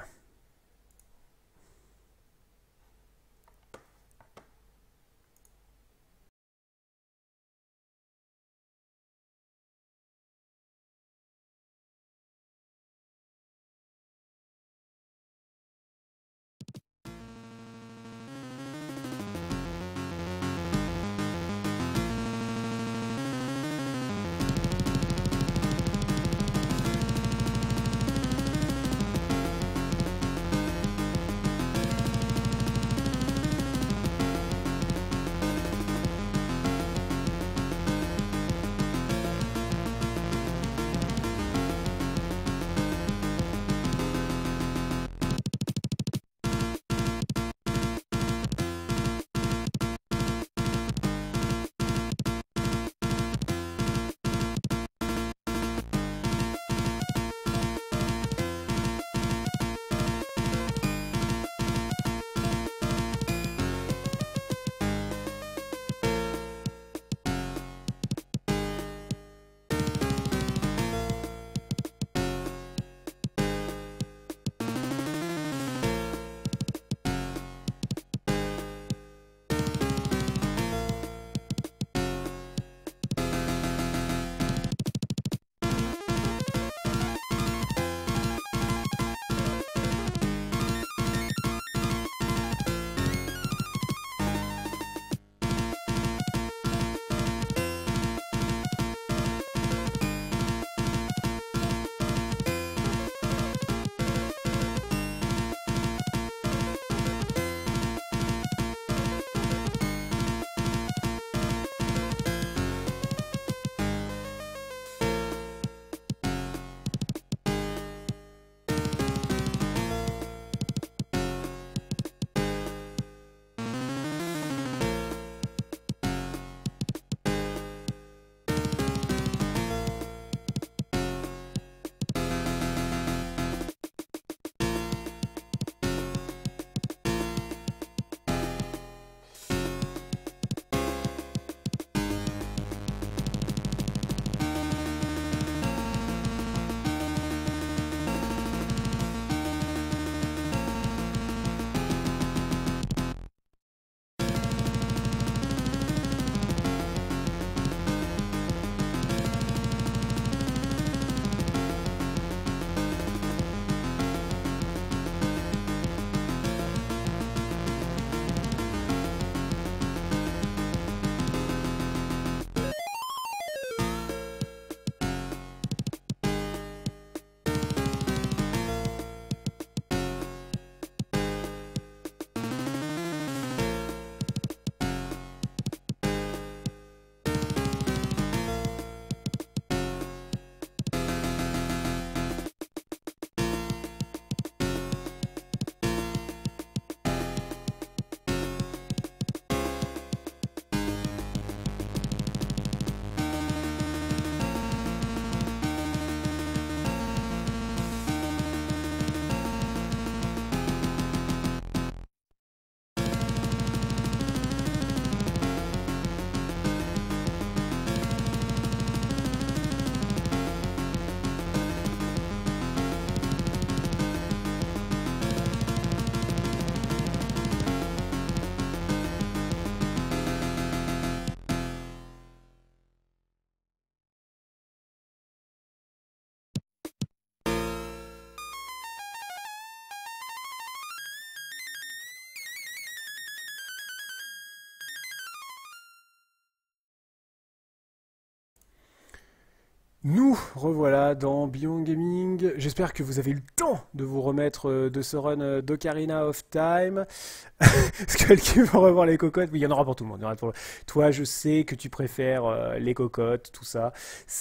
Nous revoilà dans Beyond Gaming. J'espère que vous avez eu le temps de vous remettre de ce run d'Ocarina of Time. Parce que quelqu'un veut revoir les cocottes, oui, il y en aura pour tout le monde. Toi, je sais que tu préfères les cocottes, tout ça.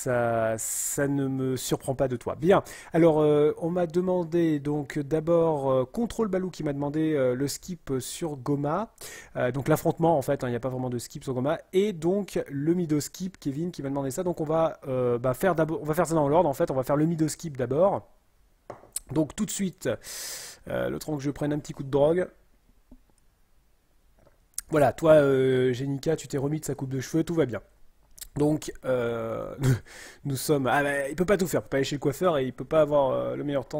Ça ne me surprend pas de toi. Bien. Alors, on m'a demandé donc d'abord Control Balou qui m'a demandé le skip sur Goma. Donc l'affrontement en fait, hein, il n'y a pas vraiment de skip sur Goma. Et donc le mido skip, Kevin qui m'a demandé ça. Donc on va faire d'abord, on va faire ça dans l'ordre en fait. On va faire le mido skip d'abord. Donc tout de suite, le temps que je prenne un petit coup de drogue. Voilà, toi, Jenica, tu t'es remis de sa coupe de cheveux, tout va bien. Donc, nous sommes... Ah bah, il peut pas tout faire, il peut pas aller chez le coiffeur et il peut pas avoir le meilleur temps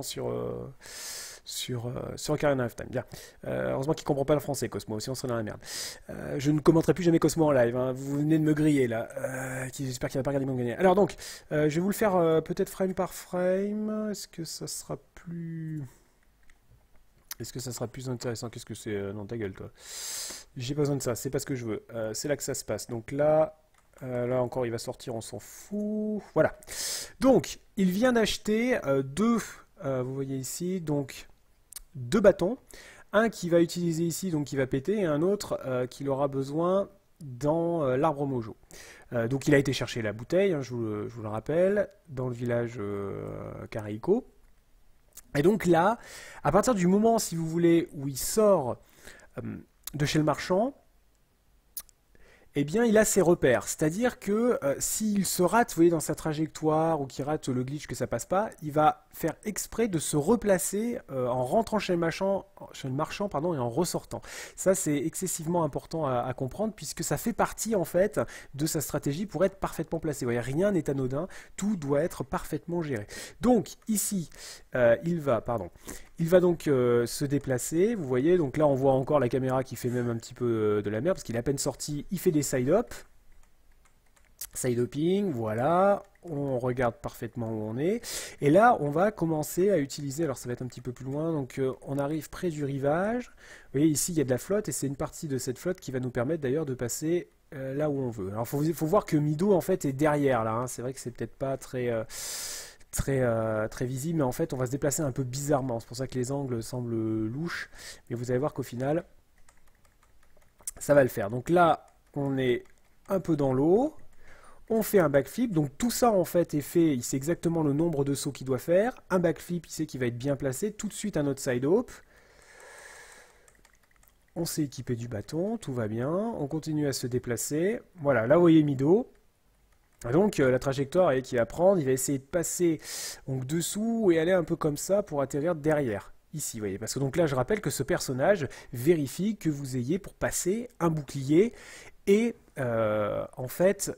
sur Ocarina of Time. Bien. Heureusement qu'il comprend pas le français, Cosmo, sinon on serait dans la merde. Je ne commenterai plus jamais Cosmo en live, hein. Vous venez de me griller là. J'espère qu'il va pas regarder mon gagner. Alors donc, je vais vous le faire peut-être frame par frame. Est-ce que ça sera plus... Est-ce que ça sera plus intéressant? Qu'est-ce que c'est? Non, ta gueule, toi. J'ai pas besoin de ça, c'est pas ce que je veux. C'est là que ça se passe. Donc là encore, il va sortir, on s'en fout. Voilà. Donc, il vient d'acheter deux, vous voyez ici, donc deux bâtons. Un qui va utiliser ici, donc qui va péter, et un autre qu'il aura besoin dans l'arbre mojo. Donc il a été chercher la bouteille, hein, je vous le rappelle, dans le village Kareiko. Et donc là, à partir du moment, si vous voulez, où il sort de chez le marchand, eh bien, il a ses repères. C'est-à-dire que s'il se rate, vous voyez, dans sa trajectoire, ou qu'il rate le glitch que ça passe pas, il va faire exprès de se replacer en rentrant chez le marchand, pardon, et en ressortant. Ça, c'est excessivement important à comprendre, puisque ça fait partie, en fait, de sa stratégie pour être parfaitement placé. Vous voyez, rien n'est anodin, tout doit être parfaitement géré. Donc, ici, il va donc se déplacer, vous voyez, donc là on voit encore la caméra qui fait même un petit peu de la merde, parce qu'il est à peine sorti, il fait des side-up, side-hopping, voilà, on regarde parfaitement où on est, et là on va commencer à utiliser, alors ça va être un petit peu plus loin, donc on arrive près du rivage, vous voyez ici il y a de la flotte, et c'est une partie de cette flotte qui va nous permettre d'ailleurs de passer là où on veut. Alors il faut voir que Mido en fait est derrière là, hein. C'est vrai que c'est peut-être pas très visible, mais en fait on va se déplacer un peu bizarrement, c'est pour ça que les angles semblent louches, mais vous allez voir qu'au final ça va le faire. Donc là on est un peu dans l'eau, on fait un backflip, donc tout ça en fait est fait, il sait exactement le nombre de sauts qu'il doit faire, un backflip il sait qu'il va être bien placé, tout de suite un autre side hop, on s'est équipé du bâton, tout va bien, on continue à se déplacer, voilà, là vous voyez Mido. Donc la trajectoire qu'il va prendre, il va essayer de passer donc, dessous et aller un peu comme ça pour atterrir derrière. Ici, vous voyez, parce que donc là je rappelle que ce personnage vérifie que vous ayez pour passer un bouclier et en fait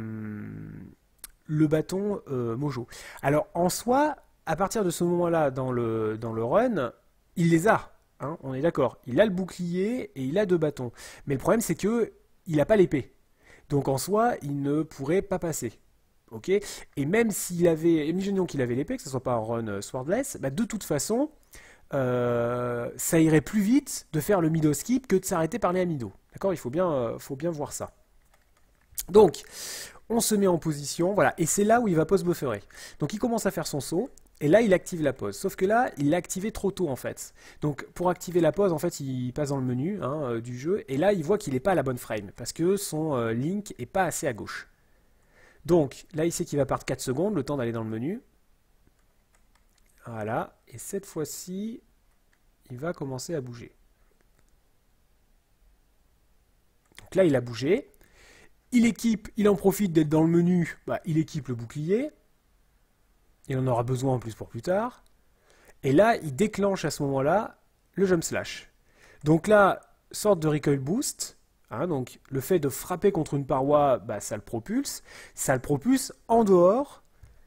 le bâton mojo. Alors en soi, à partir de ce moment-là dans le run, il les a, hein, on est d'accord. Il a le bouclier et il a deux bâtons. Mais le problème c'est que il n'a pas l'épée. Donc en soi, il ne pourrait pas passer. Ok. Et même s'il avait, imaginons qu'il avait l'épée, que ce ne soit pas un run swordless, bah de toute façon, ça irait plus vite de faire le Mido skip que de s'arrêter par les Amido. D'accord. Il faut bien voir ça. Donc, on se met en position, voilà, et c'est là où il va pause bufferer. Donc il commence à faire son saut. Et là, il active la pause. Sauf que là, il l'a activé trop tôt, en fait. Donc, pour activer la pause, en fait, il passe dans le menu hein, du jeu. Et là, il voit qu'il n'est pas à la bonne frame. Parce que son Link n'est pas assez à gauche. Donc, là, il sait qu'il va perdre 4 secondes, le temps d'aller dans le menu. Voilà. Et cette fois-ci, il va commencer à bouger. Donc là, il a bougé. Il en profite d'être dans le menu. Bah, il équipe le bouclier. Il en aura besoin en plus pour plus tard. Et là, il déclenche à ce moment-là le jump slash. Donc là, sorte de recoil boost. Hein, donc le fait de frapper contre une paroi, bah, ça le propulse. Ça le propulse en dehors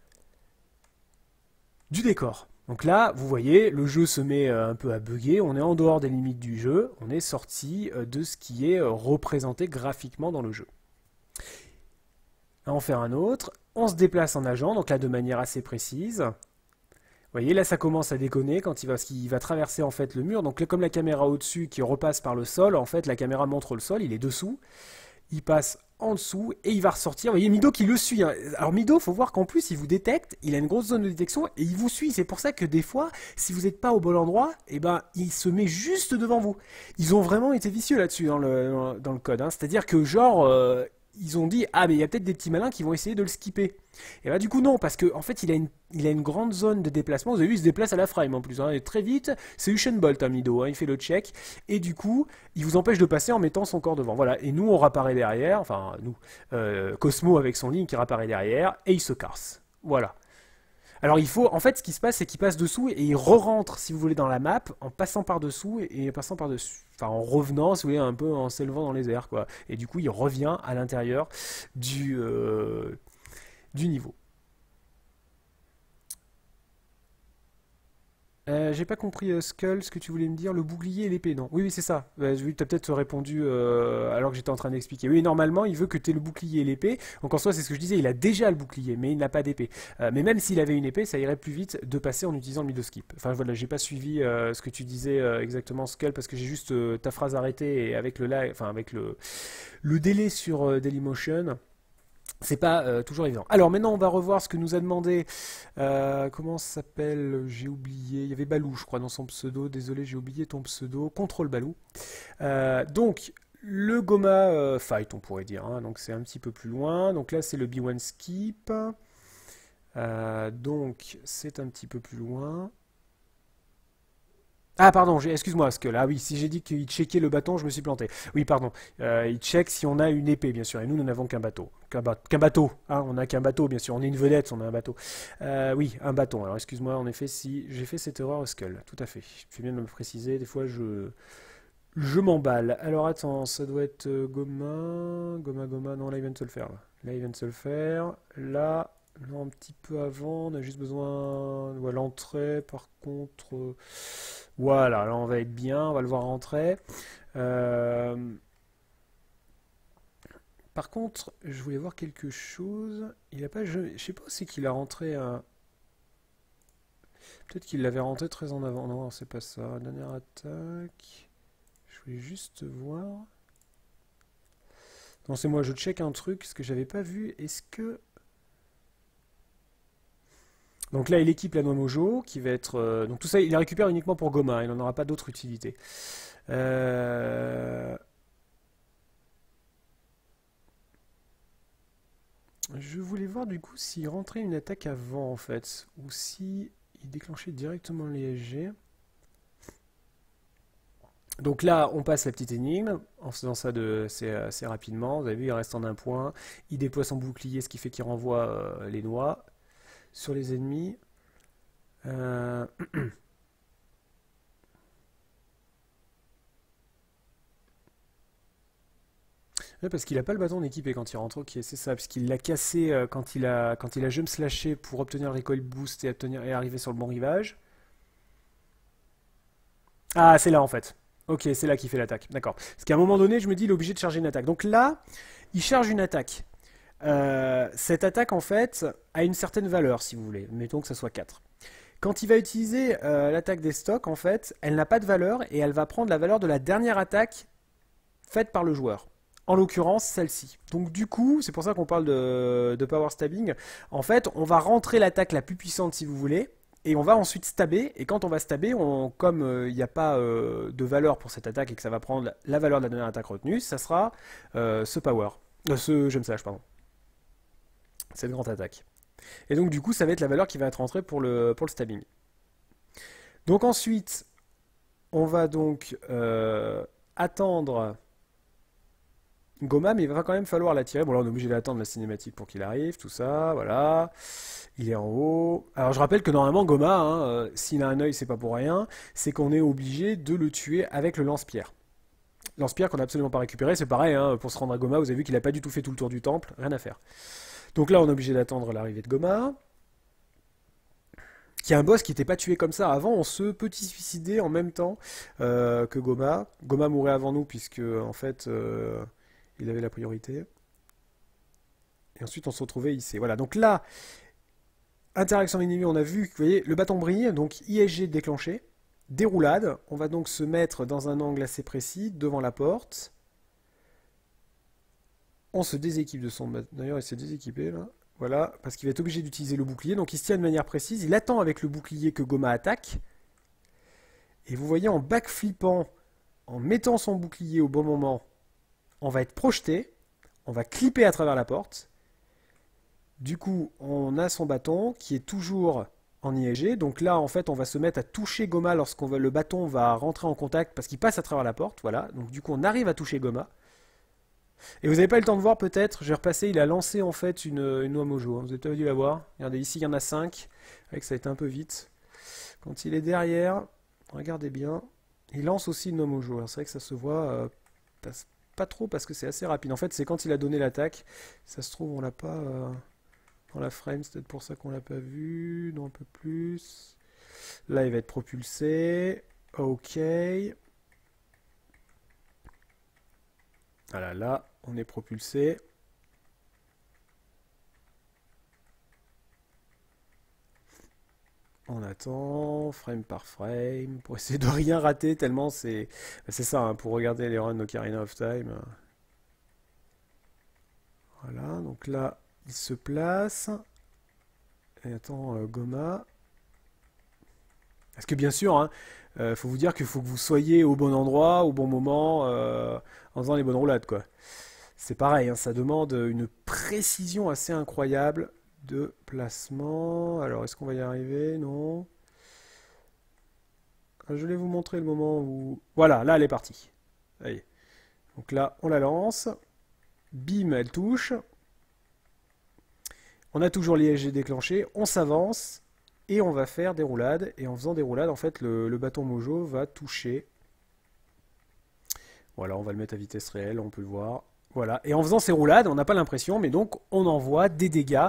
du décor. Donc là, vous voyez, le jeu se met un peu à bugger. On est en dehors des limites du jeu. On est sorti de ce qui est représenté graphiquement dans le jeu. On va en faire un autre. On se déplace en nageant, donc là de manière assez précise. Vous voyez, là ça commence à déconner quand parce qu'il va traverser en fait le mur. Donc là, comme la caméra au-dessus qui repasse par le sol, en fait la caméra montre le sol, il est dessous. Il passe en dessous et il va ressortir. Vous voyez Mido qui le suit. Hein. Alors Mido, il faut voir qu'en plus il vous détecte, il a une grosse zone de détection et il vous suit. C'est pour ça que des fois, si vous n'êtes pas au bon endroit, eh ben, il se met juste devant vous. Ils ont vraiment été vicieux là-dessus dans le code. Hein. C'est-à-dire que genre... ils ont dit ah mais il y a peut-être des petits malins qui vont essayer de le skipper. Et bah du coup non, parce qu'en en fait il a une grande zone de déplacement. Vous avez vu, il se déplace à la frame en plus, hein, et très vite. C'est Usain Bolt, hein, Mido, hein, il fait le check et du coup il vous empêche de passer en mettant son corps devant. Voilà, et nous on réapparaît derrière, enfin nous, Cosmo avec son Link qui réapparaît derrière et il se casse. Voilà. Alors il faut, en fait, ce qui se passe, c'est qu'il passe dessous et il re-rentre, si vous voulez, dans la map en passant par dessous et passant par dessus, enfin en revenant, si vous voulez, un peu en s'élevant dans les airs, quoi. Et du coup, il revient à l'intérieur du du niveau. J'ai pas compris Skull, ce que tu voulais me dire, le bouclier et l'épée, non? Oui, oui, c'est ça. Oui, t'as peut-être répondu alors que j'étais en train d'expliquer. Oui, normalement, il veut que tu aies le bouclier et l'épée. Donc en soi, c'est ce que je disais, il a déjà le bouclier, mais il n'a pas d'épée. Mais même s'il avait une épée, ça irait plus vite de passer en utilisant le middle skip. Enfin voilà, j'ai pas suivi ce que tu disais exactement, Skull, parce que j'ai juste ta phrase arrêtée et avec le lag, enfin avec le délai sur Dailymotion. C'est pas toujours évident. Alors maintenant, on va revoir ce que nous a demandé. Comment ça s'appelle? J'ai oublié. Il y avait Balou, je crois, dans son pseudo. Désolé, j'ai oublié ton pseudo. Contrôle Balou. Donc, le Goma Fight, on pourrait dire, hein. Donc, c'est un petit peu plus loin. Donc là, c'est le B1 Skip. Donc, c'est un petit peu plus loin. Ah pardon, excuse-moi, parce que là, oui, si j'ai dit qu'il checkait le bâton, je me suis planté. Oui, pardon. Il check si on a une épée, bien sûr, et nous n'avons qu'un bateau. Qu'un bateau, hein, on n'a qu'un bateau, bien sûr. On est une vedette, on a un bateau. Oui, un bâton. Alors excuse-moi, en effet, si j'ai fait cette erreur au Skull, tout à fait. Je fais bien de me préciser, des fois je m'emballe. Alors attends, ça doit être Goma, non, là il vient de se le faire. Là, il vient de se le faire. Là, non, un petit peu avant, on a juste besoin. Ouais, l'entrée, par contre. Voilà, là on va être bien, on va le voir rentrer. Euh, Par contre, je voulais voir quelque chose. Il a pas, je sais pas, c'est qu'il a rentré un. Peut-être qu'il l'avait rentré très en avant. Non, c'est pas ça. Dernière attaque. Je voulais juste voir. Non, c'est moi, je check un truc, ce que j'avais pas vu. Est-ce que. Donc là, il équipe la noix mojo, qui va être. Donc tout ça, il la récupère uniquement pour Goma, il n'en aura pas d'autre utilité. Euh, Je voulais voir du coup s'il rentrait une attaque avant en fait, ou si il déclenchait directement l'ESG. Donc là, on passe la petite énigme en faisant ça assez rapidement. Vous avez vu, il reste en un point. Il déploie son bouclier, ce qui fait qu'il renvoie les noix sur les ennemis. Euh, Ouais, parce qu'il a pas le bâton d'équipé quand il rentre. Ok, c'est ça, parce qu'il l'a cassé quand il a jump slashé pour obtenir le recoil boost et arriver sur le bon rivage. Ah, c'est là en fait. Ok, c'est là qu'il fait l'attaque. D'accord. Parce qu'à un moment donné, je me dis, il est obligé de charger une attaque. Donc là, il charge une attaque. Cette attaque, en fait, a une certaine valeur, si vous voulez. Mettons que ça soit 4. Quand il va utiliser l'attaque des stocks, en fait, elle n'a pas de valeur et elle va prendre la valeur de la dernière attaque faite par le joueur. En l'occurrence, celle-ci. Donc du coup, c'est pour ça qu'on parle de power stabbing. En fait, on va rentrer l'attaque la plus puissante, si vous voulez, et on va ensuite stabber. Et quand on va stabber, comme il n'y a pas de valeur pour cette attaque et que ça va prendre la valeur de la dernière attaque retenue, ça sera ce power. Ce je me sache, pardon. Cette grande attaque. Et donc du coup, ça va être la valeur qui va être rentrée pour le stabbing. Donc ensuite, on va donc attendre Goma, mais il va quand même falloir l'attirer. Bon là, on est obligé d'attendre la cinématique pour qu'il arrive, tout ça, voilà. Il est en haut. Alors je rappelle que normalement, Goma, hein, s'il a un œil, c'est pas pour rien, c'est qu'on est obligé de le tuer avec le lance-pierre. Lance-pierre qu'on n'a absolument pas récupéré, c'est pareil, hein, pour se rendre à Goma, vous avez vu qu'il n'a pas du tout fait tout le tour du temple, rien à faire. Donc là, on est obligé d'attendre l'arrivée de Goma, qui est un boss qui n'était pas tué comme ça. Avant, on se petit suicidait en même temps que Goma. Goma mourait avant nous, puisque en fait, il avait la priorité. Et ensuite, on se retrouvait ici. Voilà, donc là, interaction ennemi, on a vu, vous voyez, le bâton brille, donc ISG déclenché. Déroulade, on va donc se mettre dans un angle assez précis, devant la porte. On se déséquipe de son bâton. D'ailleurs, il s'est déséquipé, là. Voilà, parce qu'il va être obligé d'utiliser le bouclier. Donc il se tient de manière précise. Il attend avec le bouclier que Goma attaque. Et vous voyez, en backflippant, en mettant son bouclier au bon moment, on va être projeté. On va clipper à travers la porte. Du coup, on a son bâton qui est toujours en IEG. Donc là, en fait, on va se mettre à toucher Goma le bâton va rentrer en contact parce qu'il passe à travers la porte. Voilà. Donc du coup, on arrive à toucher Goma. Et vous n'avez pas eu le temps de voir peut-être, j'ai repassé, il a lancé en fait une noix mojo, hein. Vous avez pas dû la voir. Regardez, ici il y en a 5. Avec ça a été un peu vite. Quand il est derrière, regardez bien, il lance aussi une noix mojo. Alors c'est vrai que ça se voit pas trop parce que c'est assez rapide. En fait, c'est quand il a donné l'attaque. Ça se trouve, on l'a pas dans la frame, c'est peut-être pour ça qu'on l'a pas vu. Non, un peu plus. Là, il va être propulsé. Ok. Voilà, là, on est propulsé. On attend, frame par frame, pour essayer de rien rater, tellement c'est ça, hein, pour regarder les runs d'Ocarina of Time. Voilà, donc là, il se place. Et attends, Goma. Parce que bien sûr, hein, faut vous dire qu'il faut que vous soyez au bon endroit, au bon moment, en faisant les bonnes roulades, quoi. C'est pareil, hein, ça demande une précision assez incroyable de placement. Alors, est-ce qu'on va y arriver? Non. Je vais vous montrer le moment où... Voilà, là, elle est partie. Allez. Donc là, on la lance. Bim, elle touche. On a toujours l'ISG déclenché. On s'avance. Et on va faire des roulades. Et en faisant des roulades, en fait, le bâton Mojo va toucher. Voilà, on va le mettre à vitesse réelle, on peut le voir. Voilà, et en faisant ces roulades, on n'a pas l'impression, mais donc on envoie des dégâts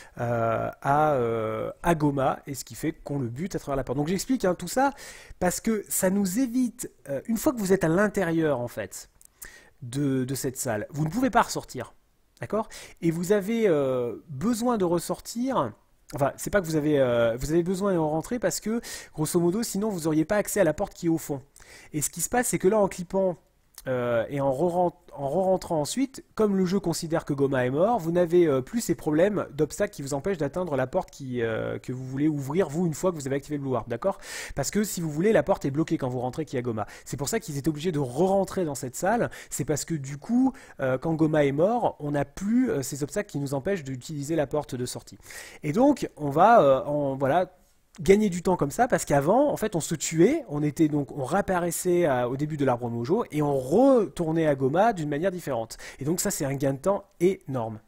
à Goma, et ce qui fait qu'on le bute à travers la porte. Donc j'explique hein, tout ça, parce que ça nous évite, une fois que vous êtes à l'intérieur en fait de cette salle, vous ne pouvez pas ressortir, d'accord? Et vous avez besoin de ressortir. Enfin, c'est pas que vous avez besoin de rentrer parce que, grosso modo, sinon vous n'auriez pas accès à la porte qui est au fond. Et ce qui se passe, c'est que là, en clippant et en re-rentrant ensuite, comme le jeu considère que Goma est mort, vous n'avez plus ces problèmes d'obstacles qui vous empêchent d'atteindre la porte que vous voulez ouvrir vous une fois que vous avez activé le Blue Warp, d'accord? Parce que si vous voulez, la porte est bloquée quand vous rentrez qu'il y a Goma. C'est pour ça qu'ils étaient obligés de re-rentrer dans cette salle. C'est parce que du coup, quand Goma est mort, on n'a plus ces obstacles qui nous empêchent d'utiliser la porte de sortie. Et donc, on va, voilà, gagner du temps comme ça parce qu'avant en fait on se tuait, on réapparaissait au début de l'arbre Mojo et on retournait à Goma d'une manière différente. Et donc ça c'est un gain de temps énorme.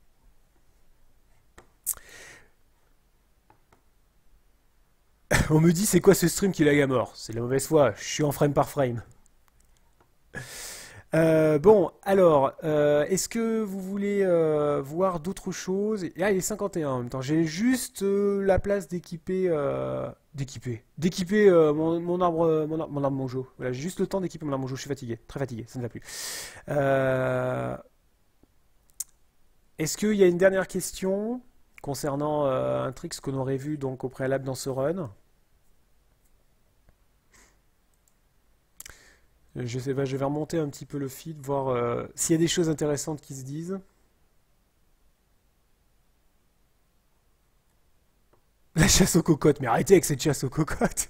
On me dit c'est quoi ce stream qui lag à mort? C'est la mauvaise foi, je suis en frame par frame. Bon, alors, est-ce que vous voulez voir d'autres choses? Ah, il est 51 en même temps. J'ai juste la place d'équiper mon arbre Mojo. Voilà, j'ai juste le temps d'équiper mon arbre Mojo. Je suis fatigué, très fatigué, ça ne va plus. Euh, Est-ce qu'il y a une dernière question concernant un trick qu'on aurait vu donc au préalable dans ce run? Je sais pas, je vais remonter un petit peu le feed, voir s'il y a des choses intéressantes qui se disent. La chasse aux cocottes, mais arrêtez avec cette chasse aux cocottes.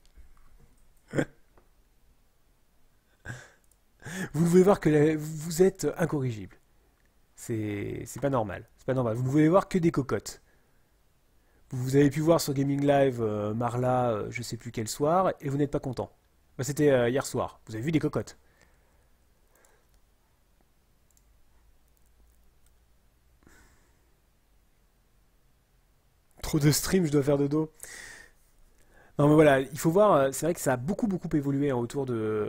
Vous pouvez voir que vous êtes incorrigible. C'est pas normal. C'est pas normal. Vous ne voulez voir que des cocottes. Vous avez pu voir sur Gaming Live Marla, je sais plus quel soir, et vous n'êtes pas content. Bah, c'était hier soir. Vous avez vu des cocottes. Trop de streams, je dois faire de dos. Non mais voilà, il faut voir, c'est vrai que ça a beaucoup évolué hein, autour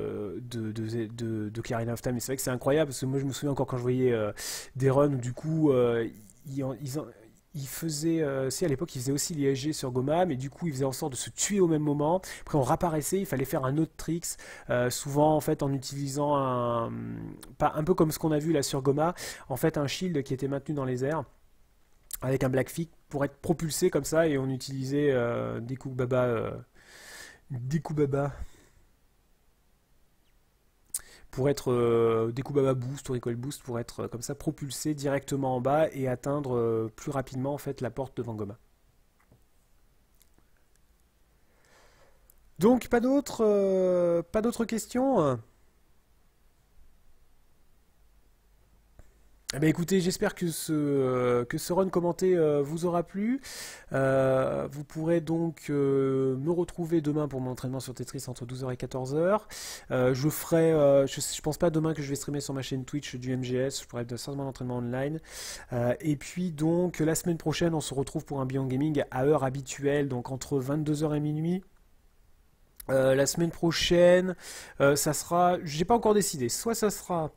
de Ocarina of Time. Et c'est vrai que c'est incroyable parce que moi je me souviens encore quand je voyais des runs où du coup ils faisaient, si à l'époque ils faisaient aussi l'ISG sur Goma, mais du coup ils faisaient en sorte de se tuer au même moment. Après on réapparaissait, il fallait faire un autre tricks, souvent en fait en utilisant pas un peu comme ce qu'on a vu là sur Goma, en fait un shield qui était maintenu dans les airs avec un Blackfig pour être propulsé comme ça et on utilisait des coups baba pour être des coups baba boost ou recoil boost pour être comme ça propulsé directement en bas et atteindre plus rapidement en fait la porte devant Goma. Donc pas d'autres questions? Eh ben écoutez, j'espère que ce run commenté vous aura plu. Vous pourrez donc me retrouver demain pour mon entraînement sur Tetris entre 12h et 14h. Je pense pas demain que je vais streamer sur ma chaîne Twitch du MGS, je pourrais être certainement l'entraînement online. Et puis donc la semaine prochaine, on se retrouve pour un Beyond Gaming à heure habituelle, donc entre 22h et minuit. La semaine prochaine, ça sera, j'ai pas encore décidé, soit ça sera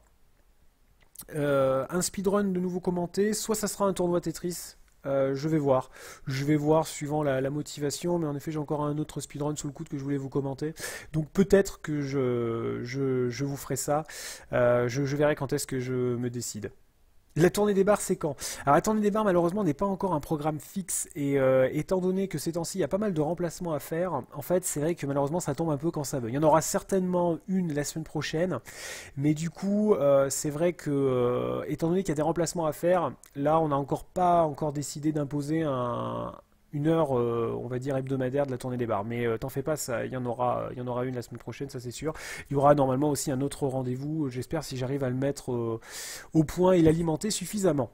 un speedrun de nouveau commenté, soit ça sera un tournoi Tetris. Je vais voir. Je vais voir suivant la motivation, mais en effet j'ai encore un autre speedrun sous le coude que je voulais vous commenter. Donc peut-être que je vous ferai ça. Je verrai quand est-ce que je me décide. La tournée des bars, c'est quand? Alors la tournée des bars, malheureusement, n'est pas encore un programme fixe et étant donné que ces temps-ci, il y a pas mal de remplacements à faire, en fait, c'est vrai que malheureusement, ça tombe un peu quand ça veut. Il y en aura certainement une la semaine prochaine, mais du coup, c'est vrai que, étant donné qu'il y a des remplacements à faire, là, on n'a encore pas encore décidé d'imposer une heure, on va dire, hebdomadaire de la tournée des bars. Mais t'en fais pas, ça, il y en aura une la semaine prochaine, ça c'est sûr. Il y aura normalement aussi un autre rendez-vous, j'espère si j'arrive à le mettre au point et l'alimenter suffisamment.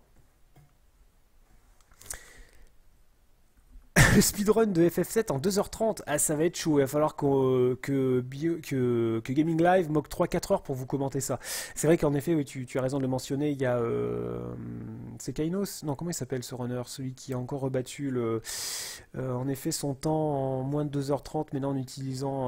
Le speedrun de FF7 en 2h30, ah, ça va être chaud. Il va falloir que Gaming Live m'octroie 4 heures pour vous commenter ça. C'est vrai qu'en effet, oui, tu as raison de le mentionner. Il y a. C'est Kainos? Non, comment il s'appelle ce runner? Celui qui a encore rebattu en effet son temps en moins de 2h30, mais non, en utilisant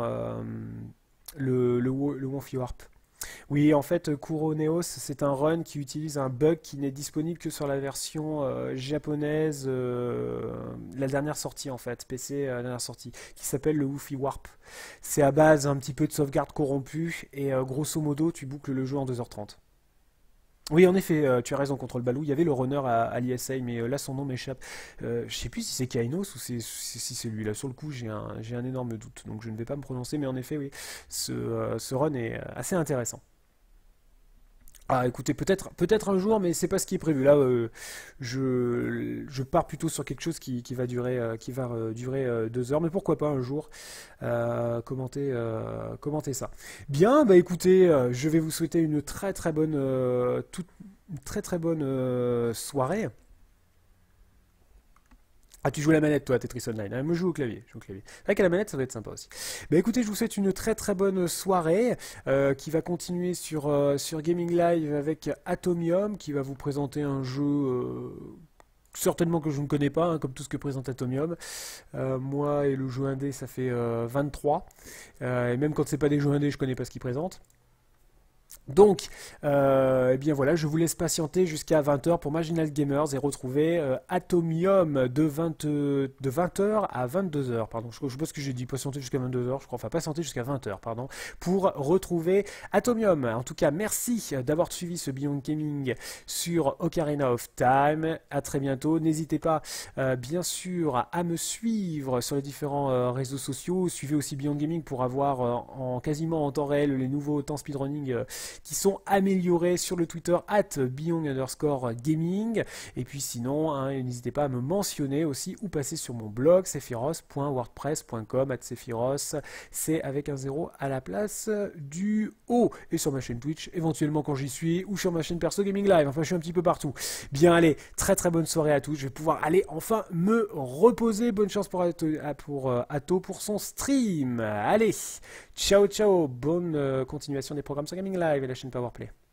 le Wonfy Warp. Oui, en fait, Kuroneos, c'est un run qui utilise un bug qui n'est disponible que sur la version japonaise, la dernière sortie en fait, PC, la dernière sortie, qui s'appelle le Woofy Warp. C'est à base un petit peu de sauvegarde corrompue et grosso modo, tu boucles le jeu en 2h30. Oui, en effet, tu as raison contre le Balou. Il y avait le runner à l'ISA, mais là son nom m'échappe. Je sais plus si c'est Kainos ou si c'est lui. Là, sur le coup, j'ai un énorme doute, donc je ne vais pas me prononcer, mais en effet, oui, ce run est assez intéressant. Ah, écoutez, peut-être un jour, mais c'est pas ce qui est prévu. Là, je pars plutôt sur quelque chose qui va durer 2 heures, mais pourquoi pas un jour commenter ça. Bien, bah écoutez, je vais vous souhaiter une très très bonne, une très très bonne soirée. Ah, tu joues la manette, toi, Tetris Online. Ah, moi, je joue au clavier. Je joue au clavier. C'est vrai qu'à la manette, ça doit être sympa aussi. Bah écoutez, je vous souhaite une très très bonne soirée qui va continuer sur Gaming Live avec Atomium qui va vous présenter un jeu certainement que je ne connais pas, hein, comme tout ce que présente Atomium. Moi et le jeu indé, ça fait 23. Et même quand c'est pas des jeux indés, je connais pas ce qu'ils présentent. Donc, eh bien voilà, je vous laisse patienter jusqu'à 20h pour Marginal Gamers et retrouver Atomium de 20h à 22h. Pardon, je sais pas ce que j'ai dit, patienter jusqu'à 22h, je crois, enfin patienter jusqu'à 20h, pardon, pour retrouver Atomium. En tout cas, merci d'avoir suivi ce Beyond Gaming sur Ocarina of Time. À très bientôt. N'hésitez pas, bien sûr, à me suivre sur les différents réseaux sociaux. Suivez aussi Beyond Gaming pour avoir quasiment en temps réel les nouveaux temps speedrunning qui sont améliorés sur le Twitter @beyond_gaming. Et puis sinon, hein, n'hésitez pas à me mentionner aussi ou passer sur mon blog sephiros.wordpress.com @sephiros, c'est avec un 0 à la place du O. Et sur ma chaîne Twitch, éventuellement quand j'y suis, ou sur ma chaîne perso Gaming Live. Enfin, je suis un petit peu partout. Bien, allez, très très bonne soirée à tous. Je vais pouvoir aller enfin me reposer. Bonne chance pour Atto pour son stream. Allez, ciao ciao, bonne continuation des programmes sur Gaming Live et la chaîne Powerplay.